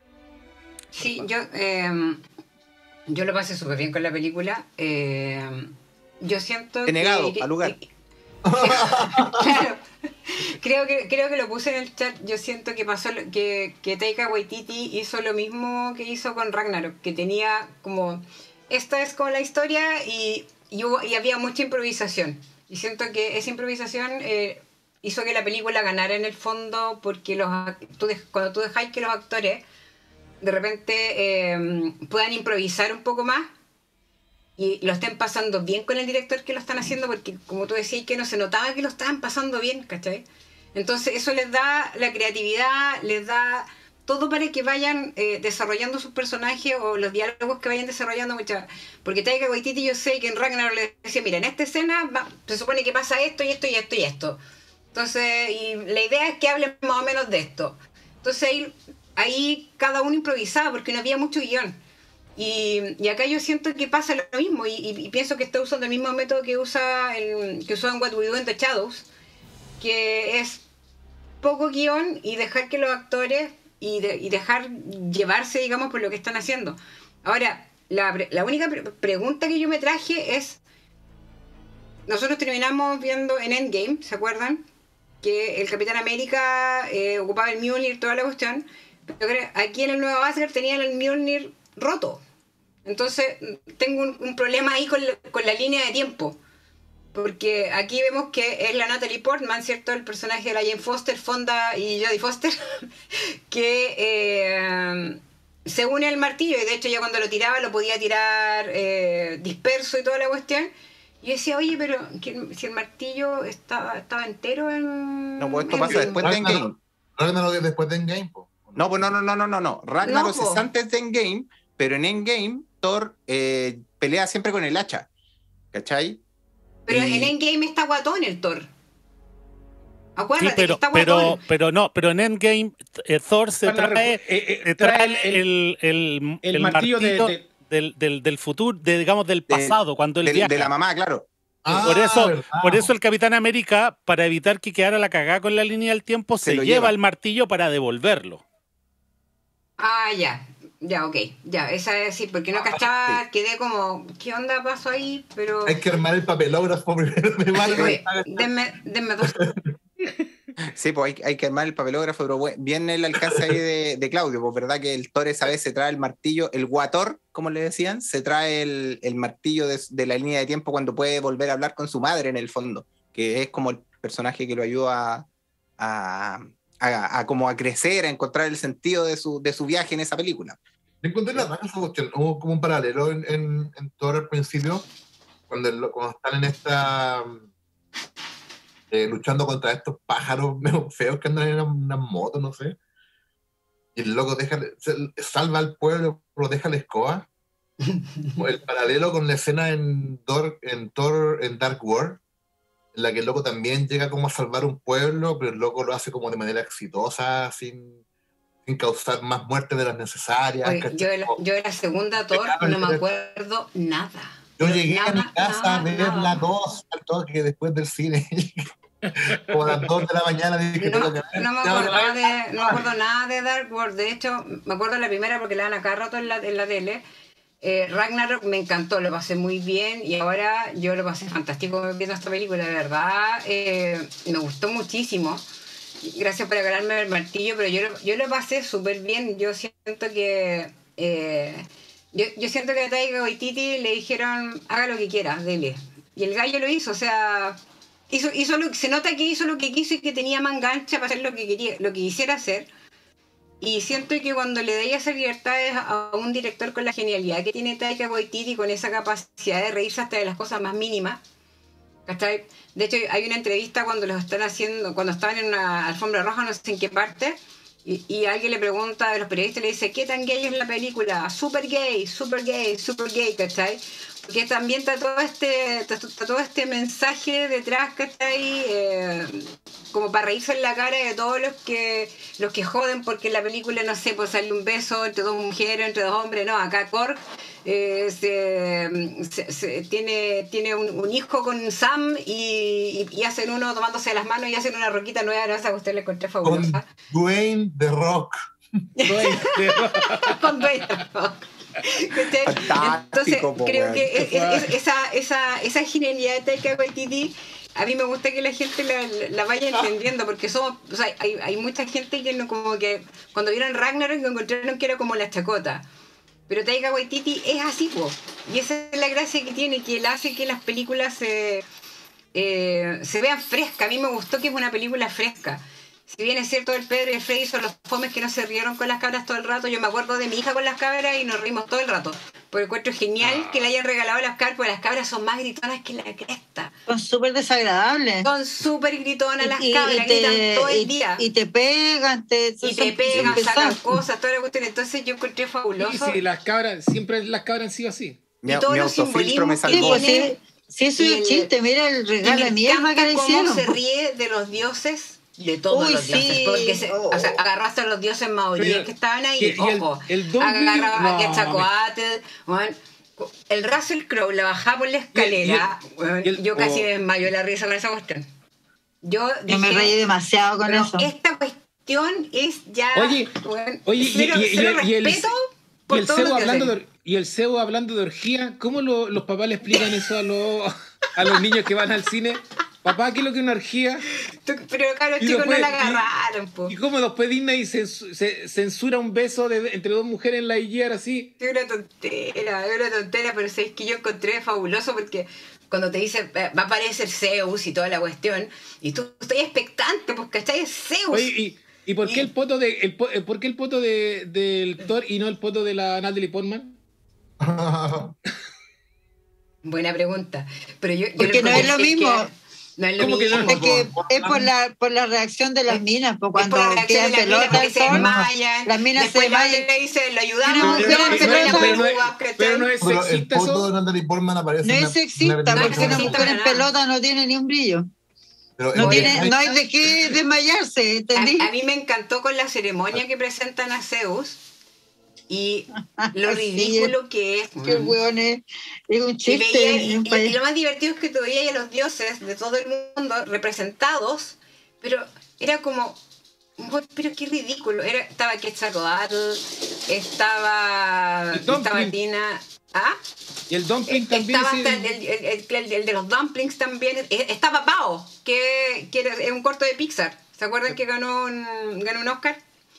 Sí, yo eh, yo lo pasé súper bien con la película. Eh, yo siento He negado que... al lugar. Que, claro. Creo que, creo que lo puse en el chat. Yo siento que pasó que, que Taika Waititi hizo lo mismo que hizo con Ragnarok, que tenía como... Esta es como la historia y, y, hubo, y había mucha improvisación. Y siento que esa improvisación eh, hizo que la película ganara en el fondo porque los tú de, cuando tú dejáis que los actores de repente eh, puedan improvisar un poco más y lo estén pasando bien con el director que lo están haciendo, porque como tú decías que no se notaba que lo estaban pasando bien, ¿cachai? Entonces eso les da la creatividad, les da todo para que vayan eh, desarrollando sus personajes o los diálogos que vayan desarrollando, mucha... porque Taika Waititi yo sé que en Ragnarok le decía, mira, en esta escena va, se supone que pasa esto y esto y esto y esto. Entonces, y la idea es que hablen más o menos de esto. Entonces ahí, ahí cada uno improvisaba porque no había mucho guión. Y, y acá yo siento que pasa lo mismo y, y, y pienso que está usando el mismo método que usa el, que usó en What We Do in the Shadows, que es poco guión y dejar que los actores y, de, y dejar llevarse, digamos, por lo que están haciendo. Ahora, la, la única pre pregunta que yo me traje es, nosotros terminamos viendo en Endgame, ¿se acuerdan? Que el Capitán América eh, ocupaba el Mjolnir, toda la cuestión, pero aquí en el nuevo Asgard tenían el Mjolnir roto. Entonces tengo un, un problema ahí con la, con la línea de tiempo, porque aquí vemos que es la Natalie Portman, ¿cierto? El personaje de la Jane Foster, Fonda y Jodie Foster, que eh, se une al martillo, y de hecho ya cuando lo tiraba lo podía tirar eh, disperso y toda la cuestión. Y yo decía, oye, pero si el martillo estaba, estaba entero en... No, pues esto pasa después de Endgame. Ragnarok es después de Endgame, po. No, pues no, no, no, no, no, no. Ragnarok no, es antes de Endgame, pero en Endgame Thor eh, pelea siempre con el hacha, ¿cachai? Pero y... en Endgame está guatón el Thor. Acuérdate, sí, pero, que está pero, guatón. pero no, pero en Endgame eh, Thor se Para trae, eh, eh, eh, trae trae el, el, el, el el martillo, martillo de, de... Del, del, del futuro, de, digamos del pasado, de, cuando él de, viaja. De la mamá, claro. Ah, por eso, verdad. por eso el Capitán América, para evitar que quedara la cagada con la línea del tiempo, se, se lleva, lleva el martillo para devolverlo. Ah, ya, ya, ok, ya, esa es sí, porque no cachaba, sí. Quedé como, ¿qué onda pasó ahí? Pero... Hay que armar el papelógrafo primero de Marvel. Denme, denme dos. Sí, pues hay, hay que armar el papelógrafo, pero bueno, viene el alcance ahí de, de Claudio, pues verdad que el Thor esa vez se trae el martillo, el Guator, como le decían, se trae el, el martillo de, de la línea de tiempo cuando puede volver a hablar con su madre en el fondo, que es como el personaje que lo ayuda a, a, a, a como a crecer, a encontrar el sentido de su, de su viaje en esa película. Encontré la raja esa cuestión. Hubo como un paralelo en, en, en todo al principio, cuando, el, cuando están en esta... Eh, luchando contra estos pájaros medio feos que andan en una, una moto, no sé. Y el loco deja, salva al pueblo, pero deja la escoba. El paralelo con la escena en, Thor, en Thor, en Dark World, en la que el loco también llega como a salvar un pueblo, pero el loco lo hace como de manera exitosa, sin, sin causar más muertes de las necesarias. Oye, yo, de la, yo de la segunda Thor no me acuerdo nada. Yo llegué nada, a mi casa nada, a ver nada. la dos al toque después del cine. Como a las dos de la mañana dije, No, tengo que ver. no me acuerdo de, no me acuerdo nada de Dark World. De hecho, me acuerdo de la primera porque la dan a cada rato en la, en la tele. Eh, Ragnarok me encantó, lo pasé muy bien y ahora yo lo pasé fantástico viendo esta película, de verdad. Eh, me gustó muchísimo. Gracias por agarrarme el martillo, pero yo, yo lo pasé súper bien. Yo siento que... Eh, yo, yo siento que a Taika Waititi le dijeron, haga lo que quiera, dele. Y el gallo lo hizo, o sea... Hizo, hizo lo, se nota que hizo lo que quiso y que tenía mangancha para hacer lo que quería, lo que quisiera hacer. Y siento que cuando le doy esas libertades a un director con la genialidad que tiene Taika Waititi, con esa capacidad de reírse hasta de las cosas más mínimas, ¿cachai? De hecho, hay una entrevista cuando los están haciendo, cuando estaban en una alfombra roja, no sé en qué parte, y, y alguien le pregunta de los periodistas, le dice, ¿qué tan gay es la película? Super gay, super gay, super gay, ¿cachai? Porque también está todo este, está todo este mensaje detrás, ¿cachai? Eh, como para reírse en la cara de todos los que los que joden porque en la película, no sé, pues sale un beso entre dos mujeres, entre dos hombres, no, acá Korg eh, se, se, se, tiene, tiene un, un hijo con Sam y, y, y hacen uno tomándose las manos y hacen una roquita nueva, no, esa que usted le encontré fabulosa. Con Dwayne The Rock. Dwayne The Rock. Con Dwayne The Rock. Entonces creo que es, es, esa, esa, esa genialidad de Taika Waititi, a mí me gusta que la gente la, la vaya entendiendo, porque somos, o sea, hay, hay mucha gente que no, como que cuando vieron Ragnarok encontraron que era como la chacota, pero Taika Waititi es así, po, y esa es la gracia que tiene, que él hace que las películas se, eh, se vean frescas. A mí me gustó que es una película fresca. Si bien es cierto, el Pedro y el Freddy son los fomes que no se rieron con las cabras todo el rato, yo me acuerdo de mi hija con las cabras y nos reímos todo el rato. Porque encuentro genial que le hayan regalado las cabras, porque las cabras son más gritonas que la cresta. Son súper desagradables. Son súper gritonas las Y- y cabras, te- gritan todo el y- día. Y te pegan, te, Y son- te pegan, son sacan pesadas. cosas, toda la cuestión. Entonces yo encontré Sí, fabuloso. sí, las cabras, siempre las cabras han sido así. Mi, Y todos mi los autofiltro me simbolismos Sí, que salvó. pues tiene. sí, sí, eso Y es el- un chiste, mira el Y regalo me de mierda que encanta le cómo hicieron. se ríe de los dioses, de todos Uy, los dioses. sí. Porque se, o sea, agarraste a los dioses maoríes Pero- que estaban ahí, y- y el- ojo. el Don Agarraba Billy- a no, Quetzalcóatl, bueno, el Russell Crowe la bajaba por la escalera. Y el- bueno, y el- yo casi oh. me desmayo la risa con esa cuestión. Yo, Yo me dije, reí demasiado con pero eso. esta cuestión es ya. Oye, bueno, Oye, y, cero, y- y- cero y el, respeto y por el todo cebo lo que hablando hacen. de, y el cebo hablando de orgía, ¿cómo lo- los papás le explican eso a los, a los niños que van al cine? Papá, ¿qué es lo que es una orgía? Tú- Pero claro, Y chicos, después- no la agarraron, po. ¿Y cómo después Disney censu- se, censura un beso de, entre dos mujeres en la higuera así? Es una tontera, es una tontera, pero sabes que yo encontré fabuloso porque cuando te dice eh, va a aparecer Zeus y toda la cuestión, y tú estás expectante, pues ¿cachai? Es Zeus. Oye, ¿y, y por qué Y- el poto de el, po- eh, por qué el poto de, del Thor y no el poto de la Natalie Portman? Buena pregunta. Pero yo, yo Porque lo no que es lo sé mismo. que no es lo ¿Cómo que no? mismo. Es que po. es por la, por la reacción de las minas, pues Es por cuando la reacción quedan de las minas, pelota porque al se sol, desmayan. las minas se Después la desmayan. otra le dice, lo Una ayudaron, mujer pero, en pero, pelota. pero, pero no es- pero, pero no es Pero el sexista foto eso. de Natalie Portman aparece No en es una- sexista, una película porque una sexista mujer en para nada. pelota no tiene ni un brillo. Pero No, en- tiene, en- no hay de qué desmayarse, ¿entendí? A, a mí me encantó con la ceremonia que presentan a Zeus y lo Sí, ridículo que es. Qué hueón es, es un Y, chiste. veía- y- en un y- país. y lo más divertido es que tú veías a los dioses de todo el mundo representados, pero era como, "Uy, pero qué ridículo". Era, estaba Quetzalcóatl, estaba, El dumpling. estaba Tina. ¿Ah? Y el dumpling también Estaba ese- hasta el, el- el- el- el de los dumplings también. Eh, Estaba Bao, que, que era- es un corto de Pixar. ¿Se acuerdan que ganó un, ganó un Oscar?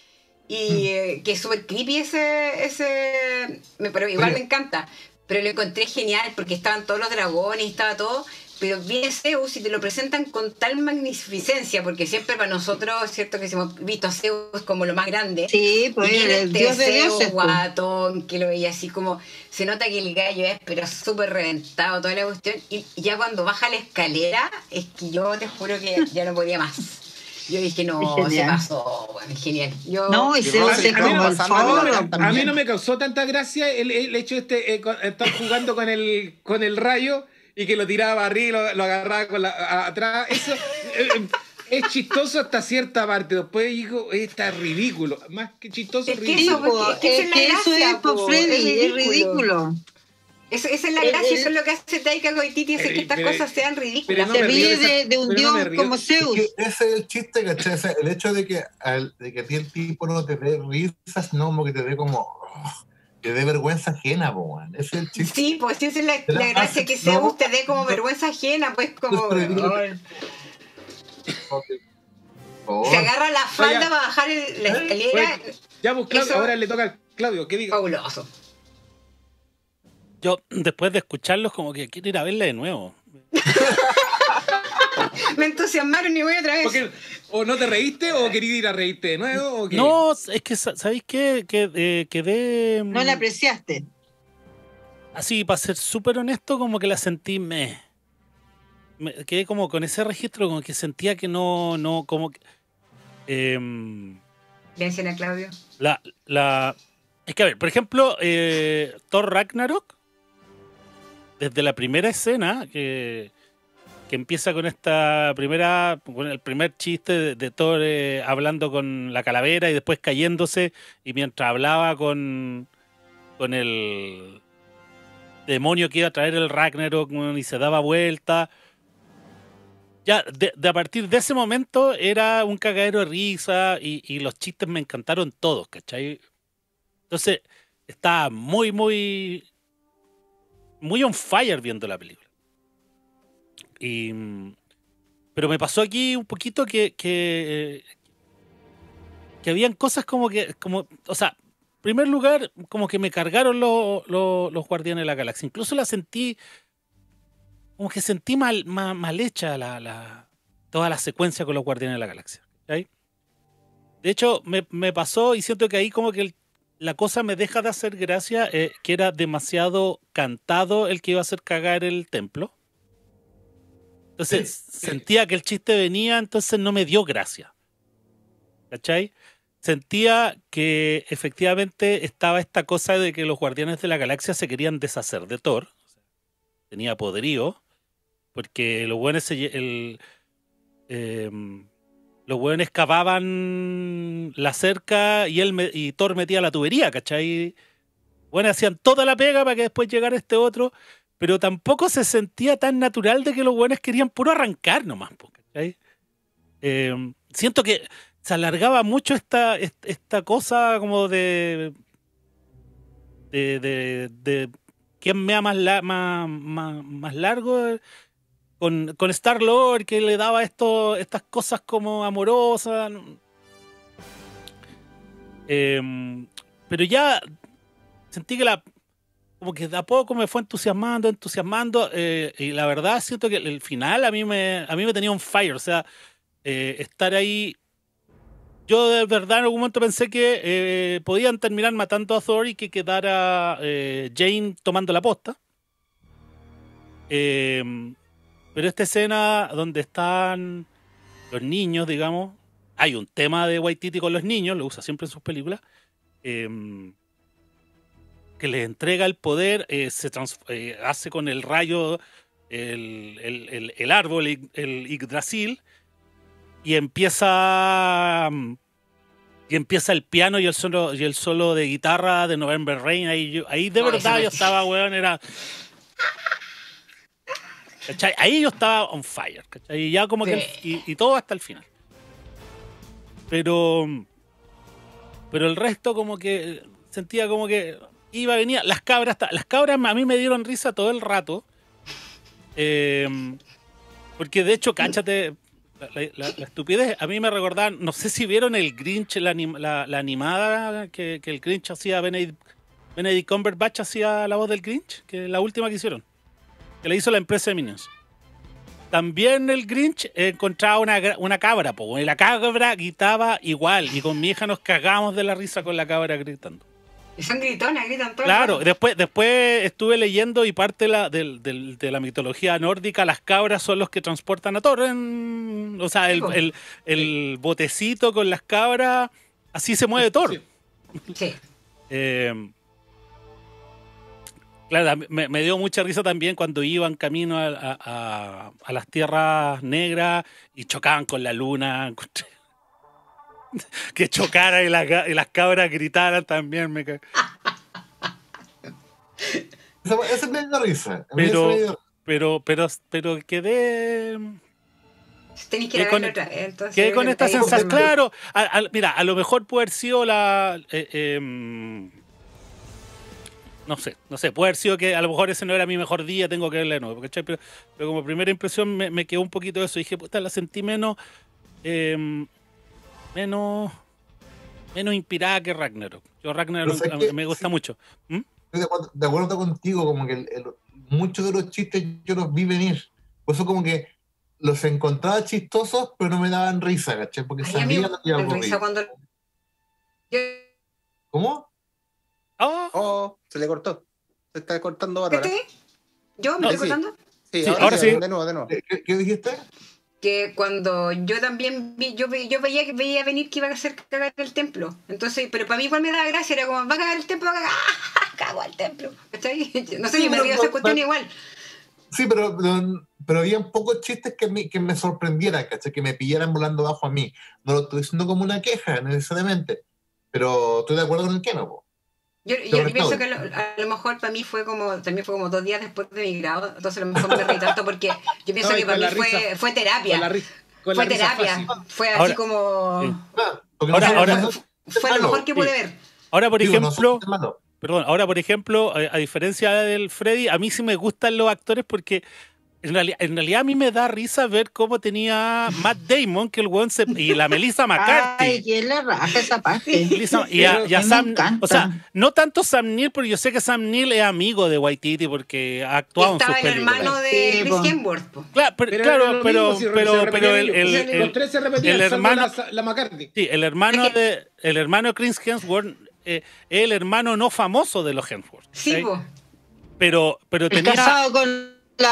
y eh, que es súper creepy ese, ese me, pero igual Oye. me encanta, pero lo encontré genial porque estaban todos los dragones y estaba todo, pero viene Zeus y te lo presentan con tal magnificencia, porque siempre para nosotros es cierto que hemos visto a Zeus como lo más grande. Sí, pues Y viene el este dios de Zeus dioses. pues. guatón, que lo veía así como, se nota que el gallo es pero súper reventado, toda la cuestión, y ya cuando baja la escalera, es que yo te juro que ya no podía más. Yo dije, no, Es se genial. pasó, bueno, es genial. Yo, No, y Sí, Zeus Rosy, es a mí como no el pasando en foro. la- A también. mí no me causó tanta gracia el, el hecho este eh, con- estar jugando con el con el rayo y que lo tiraba arriba, lo, lo agarraba con la, a- atrás. Eso eh, es chistoso hasta cierta parte. Después digo, está ridículo. Más que chistoso, Es que Sí, ridículo. eso- po, es que esa es es que la eso gracia, es por po, Freddy, es es ridículo. ridículo. Eso, esa es la El- gracia, el- eso es lo que hace Taika Waititi, hace que estas Pero- cosas sean pero ridículas. no Se me río ríe de esa- de, de un pero no me dios río. como Es Zeus. que ese es el chiste, ¿cachai? O sea, el hecho de que, al- de que a ti el tipo no te dé risas, no, como que te dé como. oh, que dé vergüenza ajena, po, weón. Ese es el chiste. Sí, pues sí, esa es la, Te la la gracia, hace- que no, Zeus te dé como no. vergüenza ajena, pues como... Pues, pero- ay, Ok. Por se favor. agarra la falda Vaya. para bajar el- la escalera, Bueno, ya, pues, Claudio, Eso- ahora le toca a Claudio. ¿Qué diga? fabuloso. Yo, después de escucharlos, como que quiero ir a verla de nuevo. Me entusiasmaron y voy otra vez. Porque, o no te reíste o querías ir a reírte de nuevo. ¿O qué? No, es que, sa- ¿sabéis qué? Que eh, quedé... mm, No la apreciaste. Así, para ser súper honesto, como que la sentí me, me quedé como con ese registro, como que sentía que no, no, como que em, Vencen a Claudio. la, la es que a ver, por ejemplo, eh, Thor Ragnarok, desde la primera escena que, que empieza con esta primera, con el primer chiste de, de Thor eh, hablando con la calavera y después cayéndose, y mientras hablaba con con el demonio que iba a traer el Ragnarok, weón, y se daba vuelta. Ya, de, de a partir de ese momento era un cagadero de risa y, y los chistes me encantaron todos, ¿cachai? Entonces, estaba muy, muy, muy on fire viendo la película. Y, mm, pero me pasó aquí un poquito que, que, que habían cosas como que, como, o sea, en primer lugar, como que me cargaron los, los, los Guardianes de la Galaxia. Incluso la sentí, como que sentí mal, mal, mal hecha la, la, toda la secuencia con los Guardianes de la Galaxia. ¿Okay? De hecho, me, me pasó y siento que ahí como que el, la cosa me deja de hacer gracia, eh, que era demasiado cantado el que iba a hacer cagar el templo. Entonces sentía que el chiste venía, entonces no me dio gracia. ¿Cachai? Sentía que efectivamente estaba esta cosa de que los Guardianes de la Galaxia se querían deshacer de Thor. Tenía poderío, porque los buenos se, el, eh, los buenos cavaban la cerca y él me, y Thor metía la tubería, ¿cachai? Bueno, hacían toda la pega para que después llegara este otro, pero tampoco se sentía tan natural de que los buenos querían puro arrancar nomás, ¿cachai? Eh, siento que se alargaba mucho esta, esta cosa como de de, de, de quién mea más, la, más, más, más largo con, con Star-Lord, que le daba esto, estas cosas como amorosas. Eh, pero ya sentí que la como que de a poco me fue entusiasmando, entusiasmando, eh, y la verdad siento que el final a mí me, a mí me tenía un fire, o sea, eh, estar ahí. Yo de verdad en algún momento pensé que eh, podían terminar matando a Thor y que quedara eh, Jane tomando la posta. Eh, pero esta escena donde están los niños, digamos, hay un tema de Waititi con los niños, lo usa siempre en sus películas, eh, que les entrega el poder, eh, se trans, eh, hace con el rayo el, el, el, el árbol, el Yggdrasil, y empieza y empieza el piano y el solo y el solo de guitarra de November Rain. Ahí, yo, ahí de No, verdad me... yo estaba, weón, era... ¿Cachai? Ahí yo estaba on fire, ¿cachai? Y ya como sí. que... El, y, y todo hasta el final. Pero... Pero el resto como que... Sentía como que iba, venía... Las cabras... Las cabras a mí me dieron risa todo el rato. Eh, porque de hecho, cáchate... La, la- la- la estupidez, a mí me recordaban, no sé si vieron el Grinch, la, anim- la- la animada que, que el Grinch hacía, Benedict, Benedict Cumberbatch hacía la voz del Grinch, que es la última que hicieron, que le hizo la empresa de Minions. También el Grinch encontraba una, gra- una cabra, po, y la cabra gritaba igual, y con mi hija nos cagamos de la risa con la cabra gritando. Y son gritonas, gritan todo. el Claro, rato. después, después estuve leyendo y parte de la, del- del- de la mitología nórdica, las cabras son los que transportan a Thor. en- o sea, el, Sí, el- el botecito con las cabras, así se mueve Thor. Sí. Sí. Eh, claro, a mí me, me dio mucha risa también cuando iban camino a, a- a- a las tierras negras y chocaban con la luna. Que chocara y, la- y las cabras gritaran también. Me ca- Esa, esa me dio risa. A mí Pero- eso me dio- Pero, pero, pero quedé. Tenéis que ir a ¿Qué con- verlo otra vez. Entonces, ¿Qué con esta ahí- sensación? Claro, a- a- mira, a lo mejor puede haber sido la. eh, eh, no sé, no sé, puede haber sido que a lo mejor ese no era mi mejor día, tengo que verla de nuevo. ¿Cachai? Pero, pero como primera impresión me, me quedó un poquito eso. Dije, puta, la sentí menos. eh, menos. menos inspirada que Ragnarok. Yo Ragnarok Pero ¿sabes a- qué? me gusta Sí. mucho. ¿Mm? Estoy de acuerdo, de acuerdo contigo, como que el- el- muchos de los chistes yo los vi venir. Por eso como que los encontraba chistosos, pero no me daban risa, ¿cachai? Porque Ay, a mí sabía lo que iba a me risa ocurrir. cuando. Yo- ¿Cómo? Ah, Oh, se le cortó. Se está cortando Bárbara. ¿Este? ¿Yo me No, estoy sí. contando? Sí, Sí, ahora, ahora sí. sí. De nuevo, de nuevo. ¿Qué, qué- qué dijiste? Que cuando yo también vi, yo, ve- yo veía que veía venir que iba a hacer cagar el templo. Entonces, pero para mí igual me daba gracia, era como, va a cagar el templo, va a cagar, ¡ah! Cago al templo. ¿Cachai? No sé, Sí, yo me pero- río de esa cuestión pero- igual. Sí, pero, pero, pero había pocos chistes que me, que me sorprendieran, ¿cachai? Que me pillaran volando bajo a mí. No lo estoy diciendo como una queja, necesariamente. Pero estoy de acuerdo con el que no, po. Yo, yo, Sobre yo pienso todo. que lo- a lo mejor para mí fue como, también fue como dos días después de mi grado, entonces a lo mejor me reí tanto porque yo pienso No, y que para con mí la fue, risa. fue Con la terapia. risa. Con Fue la risa terapia. fácil. Fue así Ahora- como. sí. Ah, porque Ahora- son- ahora- no son Fue lo malos. mejor que pude Sí. ver. ahora, por Digo, no son ejemplo. chistes malos. Perdón, ahora por ejemplo, a, a diferencia del Freddy, a mí sí me gustan los actores porque en realidad, en realidad a mí me da risa ver cómo tenía Matt Damon, que el weón se, y la Melissa Ay, McCarthy. ¿quién le raja esa parte? Melissa- y a, y a Me Sam, encanta. o sea, no tanto Sam Neill, porque yo sé que Sam Neill es amigo de Waititi porque ha Y actuado en sus estaba el películas. hermano de Sí, Chris po. Hemsworth. po. Claro, pero, Pero claro, era lo pero, mismo, si pero, se pero repetían el, ellos. el- Los el- tres se repetían, el salvo hermano- la, la McCarthy. sí, el hermano Es que- de el hermano de Chris Hemsworth eh, es el hermano no famoso de los Hemsworth. Sí, ¿sí? po. pero pero ¿El tenía casado con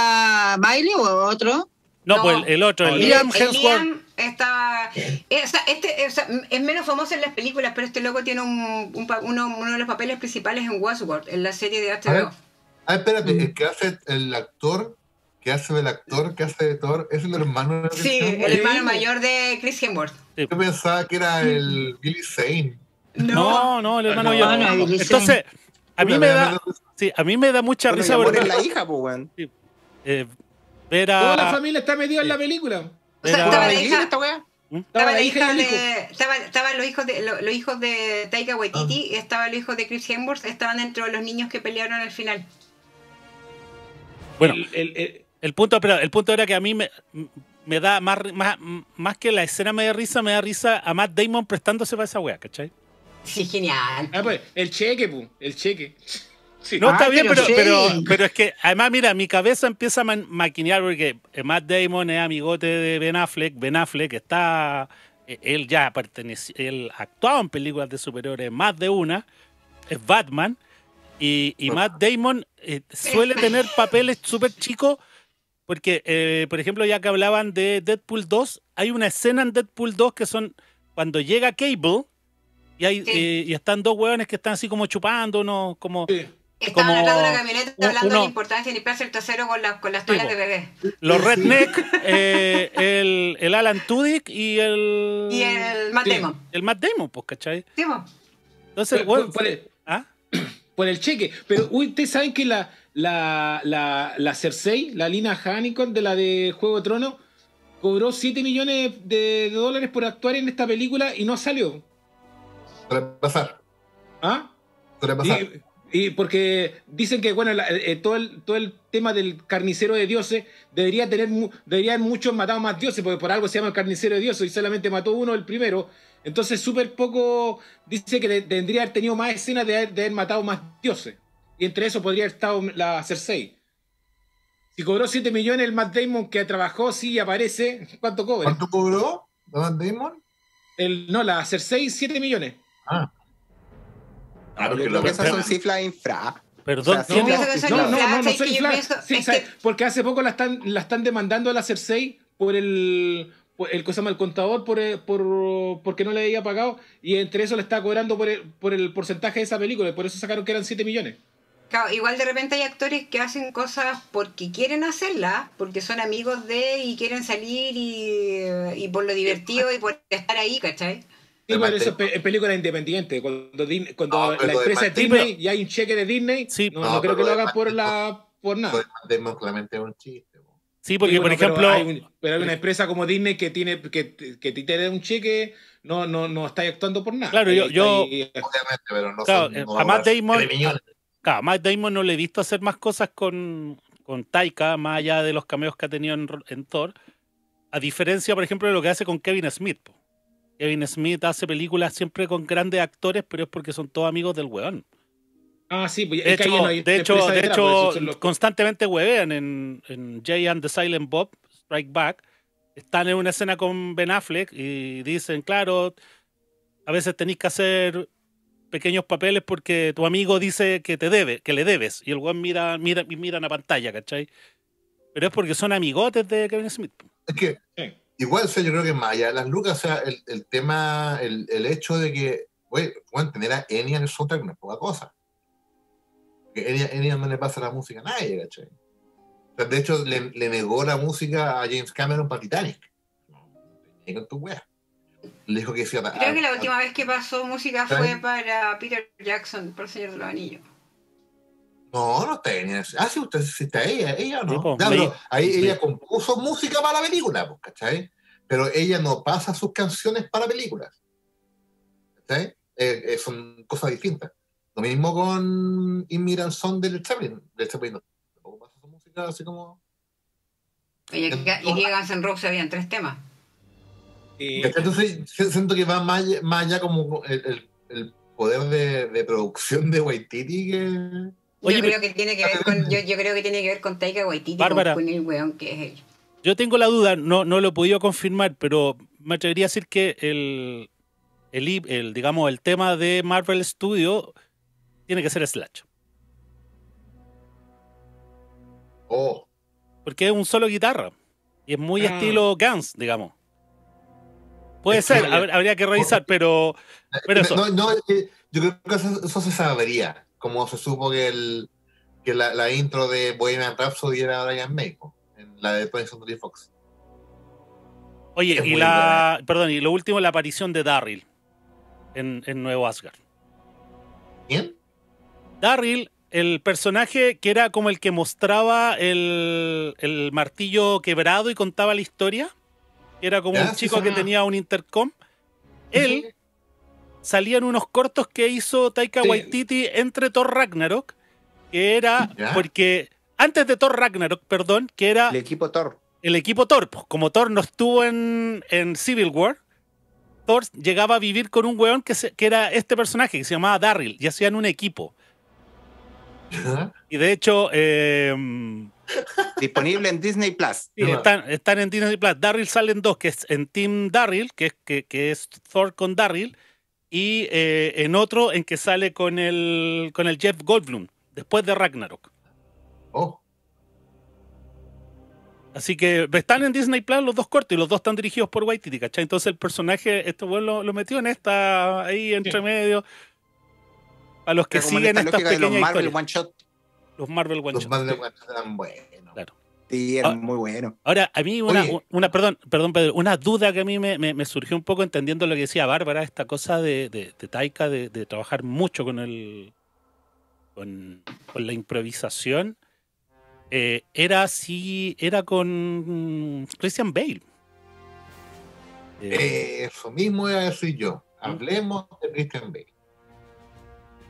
la Miley o otro? no, No. pues el, el otro, el El- Liam el Hemsworth. Liam estaba. eh, o sea, este, o sea, es menos famoso en las películas, pero este loco tiene un, un pa- uno, uno de los papeles principales en Westworld, en la serie de A ver, H B O. ah, espérate, Mm. el que hace el actor, que hace del actor, que hace de Thor, es el hermano de Sí, Chris Hemsworth. el hermano mayor de Chris Hemsworth. Yo pensaba que era el Billy Zane. No, no, el hermano No, yo. no, Billy Entonces, a mí me da, sí, a mí me da mucha Bueno, y risa amor ver, es la hija, pues, weón. eh, ver Toda la a familia está metida en la película. O sea, Era- estaba la ¿Bailín hija, esta weá? estaba la y hija el hijo. de, estaba, estaban los hijos de lo- los hijos de Taika Waititi, y estaban los hijos de Chris Hemsworth, estaban dentro de los niños que pelearon al final. bueno, El- el- el- el punto, pero el punto era que a mí me, me da más, más, más que la escena me da risa, me da risa a Matt Damon prestándose para esa wea, ¿cachai? Sí, genial. ah, pues, el cheque, pu, el cheque. Sí. No, Ah, está bien, pero pero, sí. pero, pero es que además, mira, mi cabeza empieza a man- maquinear porque Matt Damon es amigote de Ben Affleck. Ben Affleck está. eh, Él ya pertenece. Él ha actuado en películas de superhéroes más de una. Es Batman. Y, y Matt Damon eh, suele tener papeles súper chicos. Porque, eh, por ejemplo, ya que hablaban de Deadpool dos, hay una escena en Deadpool dos que son cuando llega Cable. Y, hay, Sí. eh, y están dos hueones que están así como chupando, uno como. Sí. Estaban como atrás de una camioneta uno- hablando de la importancia de limpiarse el trasero con, las con las toallas po. de bebé. Los Redneck, eh, el, el Alan Tudyk y el. Y el Matt Sí. Damon. el Matt Damon, pues, ¿cachai? Sí, po. Entonces, Por- bueno, por- por el- ¿ah? por el cheque. Pero uy, ustedes saben que la, la, la, la Cersei, la Lina Hannigan de la de Juego de Tronos, cobró siete millones de, de dólares por actuar en esta película y no salió. Suele pasar. ¿Ah? Suele pasar. Y Y porque dicen que bueno la, eh, todo, el, todo el tema del carnicero de dioses debería tener deberían muchos matado más dioses, porque por algo se llama el carnicero de dioses y solamente mató uno, el primero. Entonces súper poco dice que de, tendría haber tenido más escenas de haber, de haber matado más dioses. Y entre eso podría haber estado la Cersei. Si cobró siete millones el Matt Damon que trabajó, sí aparece. ¿Cuánto cobra? ¿Cuánto cobró Matt Damon? El, no, la Cersei siete millones. Ah. Ah, yo creo que esas son cifras infra. Perdón, O sea, ¿quién- Yo pienso que son No, no, no, infladas, no es soy que yo infla- pienso- sí, es ¿sabes? que- Porque hace poco la están, la están demandando a la Cersei por el, por el, cosa el contador por, el- por porque no le había pagado y entre eso le estaba cobrando por el, por el porcentaje de esa película y por eso sacaron que eran siete millones. Claro, igual de repente hay actores que hacen cosas porque quieren hacerlas, porque son amigos de y quieren salir y, y por lo divertido y por estar ahí, ¿cachai? Sí, pero eso es pe- es película independiente. Cuando, Disney- cuando No, pero la lo de empresa es Matt Damon- Disney y hay un cheque de Disney, Sí. no, No, no creo pero que lo lo de hagan Matt por, Damon- la, por nada. Lo de Matt Damon claramente es un chiste. Po. Sí, porque Sí, por bueno, pero ejemplo, hay un- pero hay una empresa como Disney que tiene que, que te te dé un cheque, no, no, no está actuando por nada. Claro, yo- Ahí- yo- ahí- Obviamente, pero no Claro, son. eh, No a Matt siete Damon- millones. claro, a Matt Damon no le he visto hacer más cosas con, con Taika, más allá de los cameos que ha tenido en, en Thor. A diferencia, por ejemplo, de lo que hace con Kevin Smith. Po. Kevin Smith hace películas siempre con grandes actores, pero es porque son todos amigos del weón. Ah, sí, pues De es que ahí hecho, no hay de hecho, empresa de detrás, hecho pues, esos son los- constantemente huevean en, en Jay and the Silent Bob, Strike Back. Están en una escena con Ben Affleck y dicen, claro, a veces tenéis que hacer pequeños papeles porque tu amigo dice que te debe, que le debes. Y el weón mira, mira, mira una pantalla, ¿cachai? Pero es porque son amigotes de Kevin Smith. Es que Sí. igual, o sea, yo creo que más allá de las lucas, o sea, el, el tema, el, el hecho de que, güey, bueno, tener a Enya en el soundtrack no es poca cosa. Porque Enya, Enya no le pasa la música a nadie, ¿cachai? O sea, de hecho, le, le negó la música a James Cameron para Titanic. No, no con tu wea. Le dijo que decía. Creo que la última vez que pasó música ¿Saben? fue para Peter Jackson, por el Señor de los Anillos. No, no está Enya. Ah, sí, usted sí está ella, ella o no. Sí, po, Ya, leí- pero ahí leí. ella compuso música para la película, pues, ¿cachai? Pero ella no pasa sus canciones para películas. ¿Cachai? Eh, eh, son cosas distintas. Lo mismo con Immigrant Song de Led Zeppelin. Led Zeppelin no tampoco pasa su música así como. Y aquí, y aquí Guns N' Roses habían tres temas. Sí. ¿Cachai? Entonces si- siento que va más, allá- más allá como el, el- el poder de, de producción de Waititi que. Oye, yo pero- creo que tiene que ver con, yo, yo creo que tiene que ver con Taika Waititi, Bárbara. con el weón que es él. Yo tengo la duda, no, no lo he podido confirmar, pero me atrevería a decir que el, el, i- el, digamos, el tema de Marvel Studio tiene que ser Slash. Oh, Porque es un solo guitarra. Y es muy Ah. estilo Guns, digamos. Puede Es que- ser, hab- habría que revisar, pero, pero eso. No, no, es que yo creo que eso, eso se sabría. Como se supo que, el, que la, la intro de Bohemian Rhapsody era Brian May, po, en la de twentieth Century Fox. Oye, es y muy la. Perdón, y lo último, la aparición de Darryl en, en Nuevo Asgard. ¿Quién? Darryl, el personaje que era como el que mostraba el, el martillo quebrado y contaba la historia, que era como Ya, un sí, chico sí. que tenía un intercom. Él salía en unos cortos que hizo Taika Sí. Waititi entre Thor Ragnarok, que era Ya. porque antes de Thor Ragnarok, perdón, que era El equipo Thor. el equipo Thor. Pues, como Thor no estuvo en, en Civil War, Thor llegaba a vivir con un weón que, se- que era este personaje, que se llamaba Darryl, y hacían un equipo. ¿Ah? Y de hecho, eh, Disponible en Disney Plus. sí, están, están en Disney Plus. Darryl salen dos, que es en Team Darryl, que es, que, que es Thor con Darryl, y eh, en otro en que sale con el, con el Jeff Goldblum, después de Ragnarok. Oh, Así que están en Disney Plus los dos cortos y los dos están dirigidos por Waititi, ¿cachai? Entonces el personaje, este weón lo, lo metió en esta, ahí entre Sí. medio. A los que Como en siguen esta estas lógica de los pequeñas Marvel historias. One Shot. Los Marvel One los Shot. más de eran buenos. Claro. Sí, era Ah. muy bueno. Ahora, a mí una, Oye. una perdón, perdón, Pedro, una duda que a mí me, me- me surgió un poco entendiendo lo que decía Bárbara, esta cosa de, de, de Taika, de, de trabajar mucho con el con, con la improvisación. Eh, era si era con mm, Christian Bale. Eh, Eso mismo iba a decir yo. Hablemos de Christian Bale.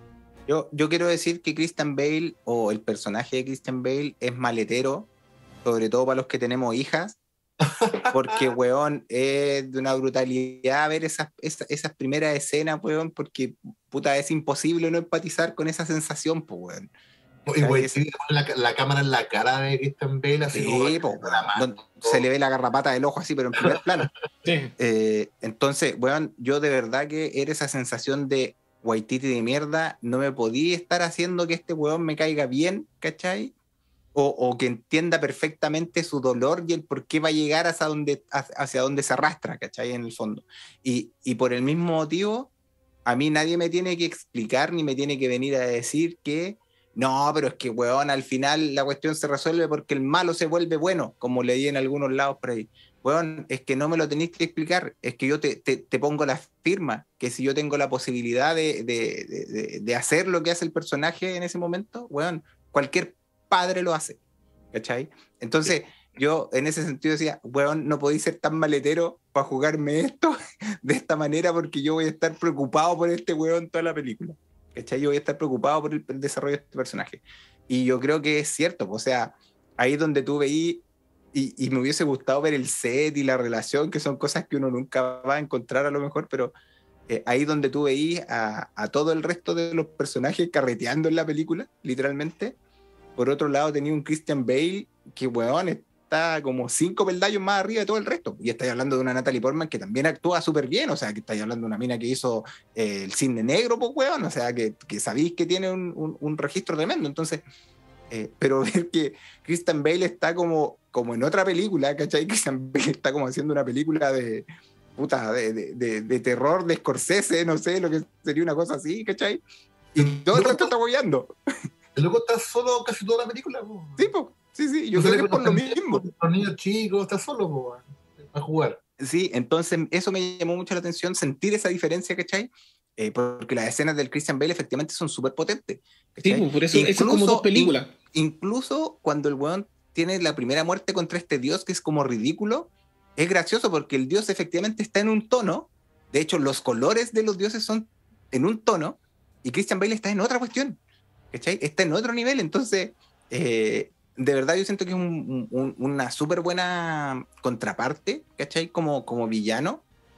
Yo, yo quiero decir que Christian Bale, o el personaje de Christian Bale, es maletero, sobre todo para los que tenemos hijas, porque, weón, es de una brutalidad ver esas, esas, esas primeras escenas, weón, porque, puta, es imposible no empatizar con esa sensación, pues, weón. Y güey, sí, la, la cámara en la cara de Christian Bale, así sí, como po, la mano, se le ve la garrapata del ojo así, pero en primer plano. Sí. Eh, entonces, weón, yo de verdad que era esa sensación de Waititi de mierda, no me podía estar haciendo que este weón me caiga bien, ¿cachai? O, o que entienda perfectamente su dolor y el por qué va a llegar hacia donde, hacia donde se arrastra, ¿cachai? En el fondo. Y, y por el mismo motivo, a mí nadie me tiene que explicar ni me tiene que venir a decir que no, pero es que, weón, al final la cuestión se resuelve porque el malo se vuelve bueno, como leí en algunos lados por ahí. Weón, es que no me lo tenéis que explicar, es que yo te, te, te pongo la firma, que si yo tengo la posibilidad de, de, de, de hacer lo que hace el personaje en ese momento, weón, cualquier padre lo hace, ¿cachai? Entonces, yo en ese sentido decía, weón, no podéis ser tan maletero para jugarme esto de esta manera porque yo voy a estar preocupado por este weón toda la película, ¿cachai? Yo voy a estar preocupado por el, el desarrollo de este personaje. Y yo creo que es cierto, o sea, ahí es donde tú veí, y, y me hubiese gustado ver el set y la relación, que son cosas que uno nunca va a encontrar a lo mejor, pero eh, ahí donde tú veí a, a todo el resto de los personajes carreteando en la película, literalmente. Por otro lado tenía un Christian Bale que, weón, está como cinco peldaños más arriba de todo el resto. Y estáis hablando de una Natalie Portman que también actúa súper bien, o sea, que estáis hablando de una mina que hizo eh, el Cisne Negro, pues, weón, o sea, que, que sabéis que tiene un, un, un registro tremendo. Entonces, eh, pero ver que Christian Bale está como, como en otra película, ¿cachai? Christian Bale está como haciendo una película de, puta, de, de, de, de terror de Scorsese, no sé, lo que sería una cosa así, ¿cachai? Y todo el resto está bollando. El loco está solo casi toda la película, po. Sí, po. Sí, sí, yo No creo se que es por lo mismo. Los niños chicos, está solo, po, a jugar. Sí, entonces eso me llamó mucho la atención, sentir esa diferencia, ¿cachai? Eh, porque las escenas del Christian Bale efectivamente son súper potentes. ¿Cachai? Sí, pues por eso, incluso, eso es como dos películas. In, incluso cuando el weón tiene la primera muerte contra este dios que es como ridículo, es gracioso porque el dios efectivamente está en un tono, de hecho los colores de los dioses son en un tono, y Christian Bale está en otra cuestión, ¿cachai? Está en otro nivel, entonces... Eh, de verdad yo siento que es un, un, una súper buena contraparte, ¿cachai? Como, como villano.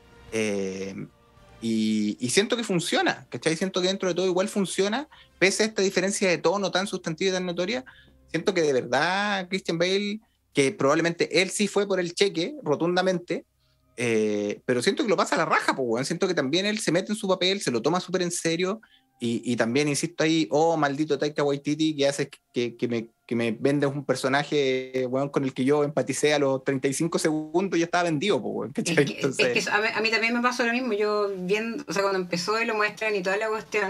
Eh, y, y siento que funciona, ¿cachai? Siento que dentro de todo igual funciona, pese a esta diferencia de tono tan sustantiva y tan notoria. Siento que de verdad Christian Bale, que probablemente él sí fue por el cheque, rotundamente, eh, pero siento que lo pasa a la raja, pues, bueno. Siento que también él se mete en su papel, se lo toma súper en serio. Y, y también, insisto ahí, oh, maldito Taika Waititi, que hace que, que, me, que me vendes un personaje, bueno, con el que yo empaticé a los treinta y cinco segundos y ya estaba vendido, pues, es que, Entonces... es que a, mí, a mí también me pasó lo mismo. Yo viendo, o sea, cuando empezó y lo muestran y toda la cuestión,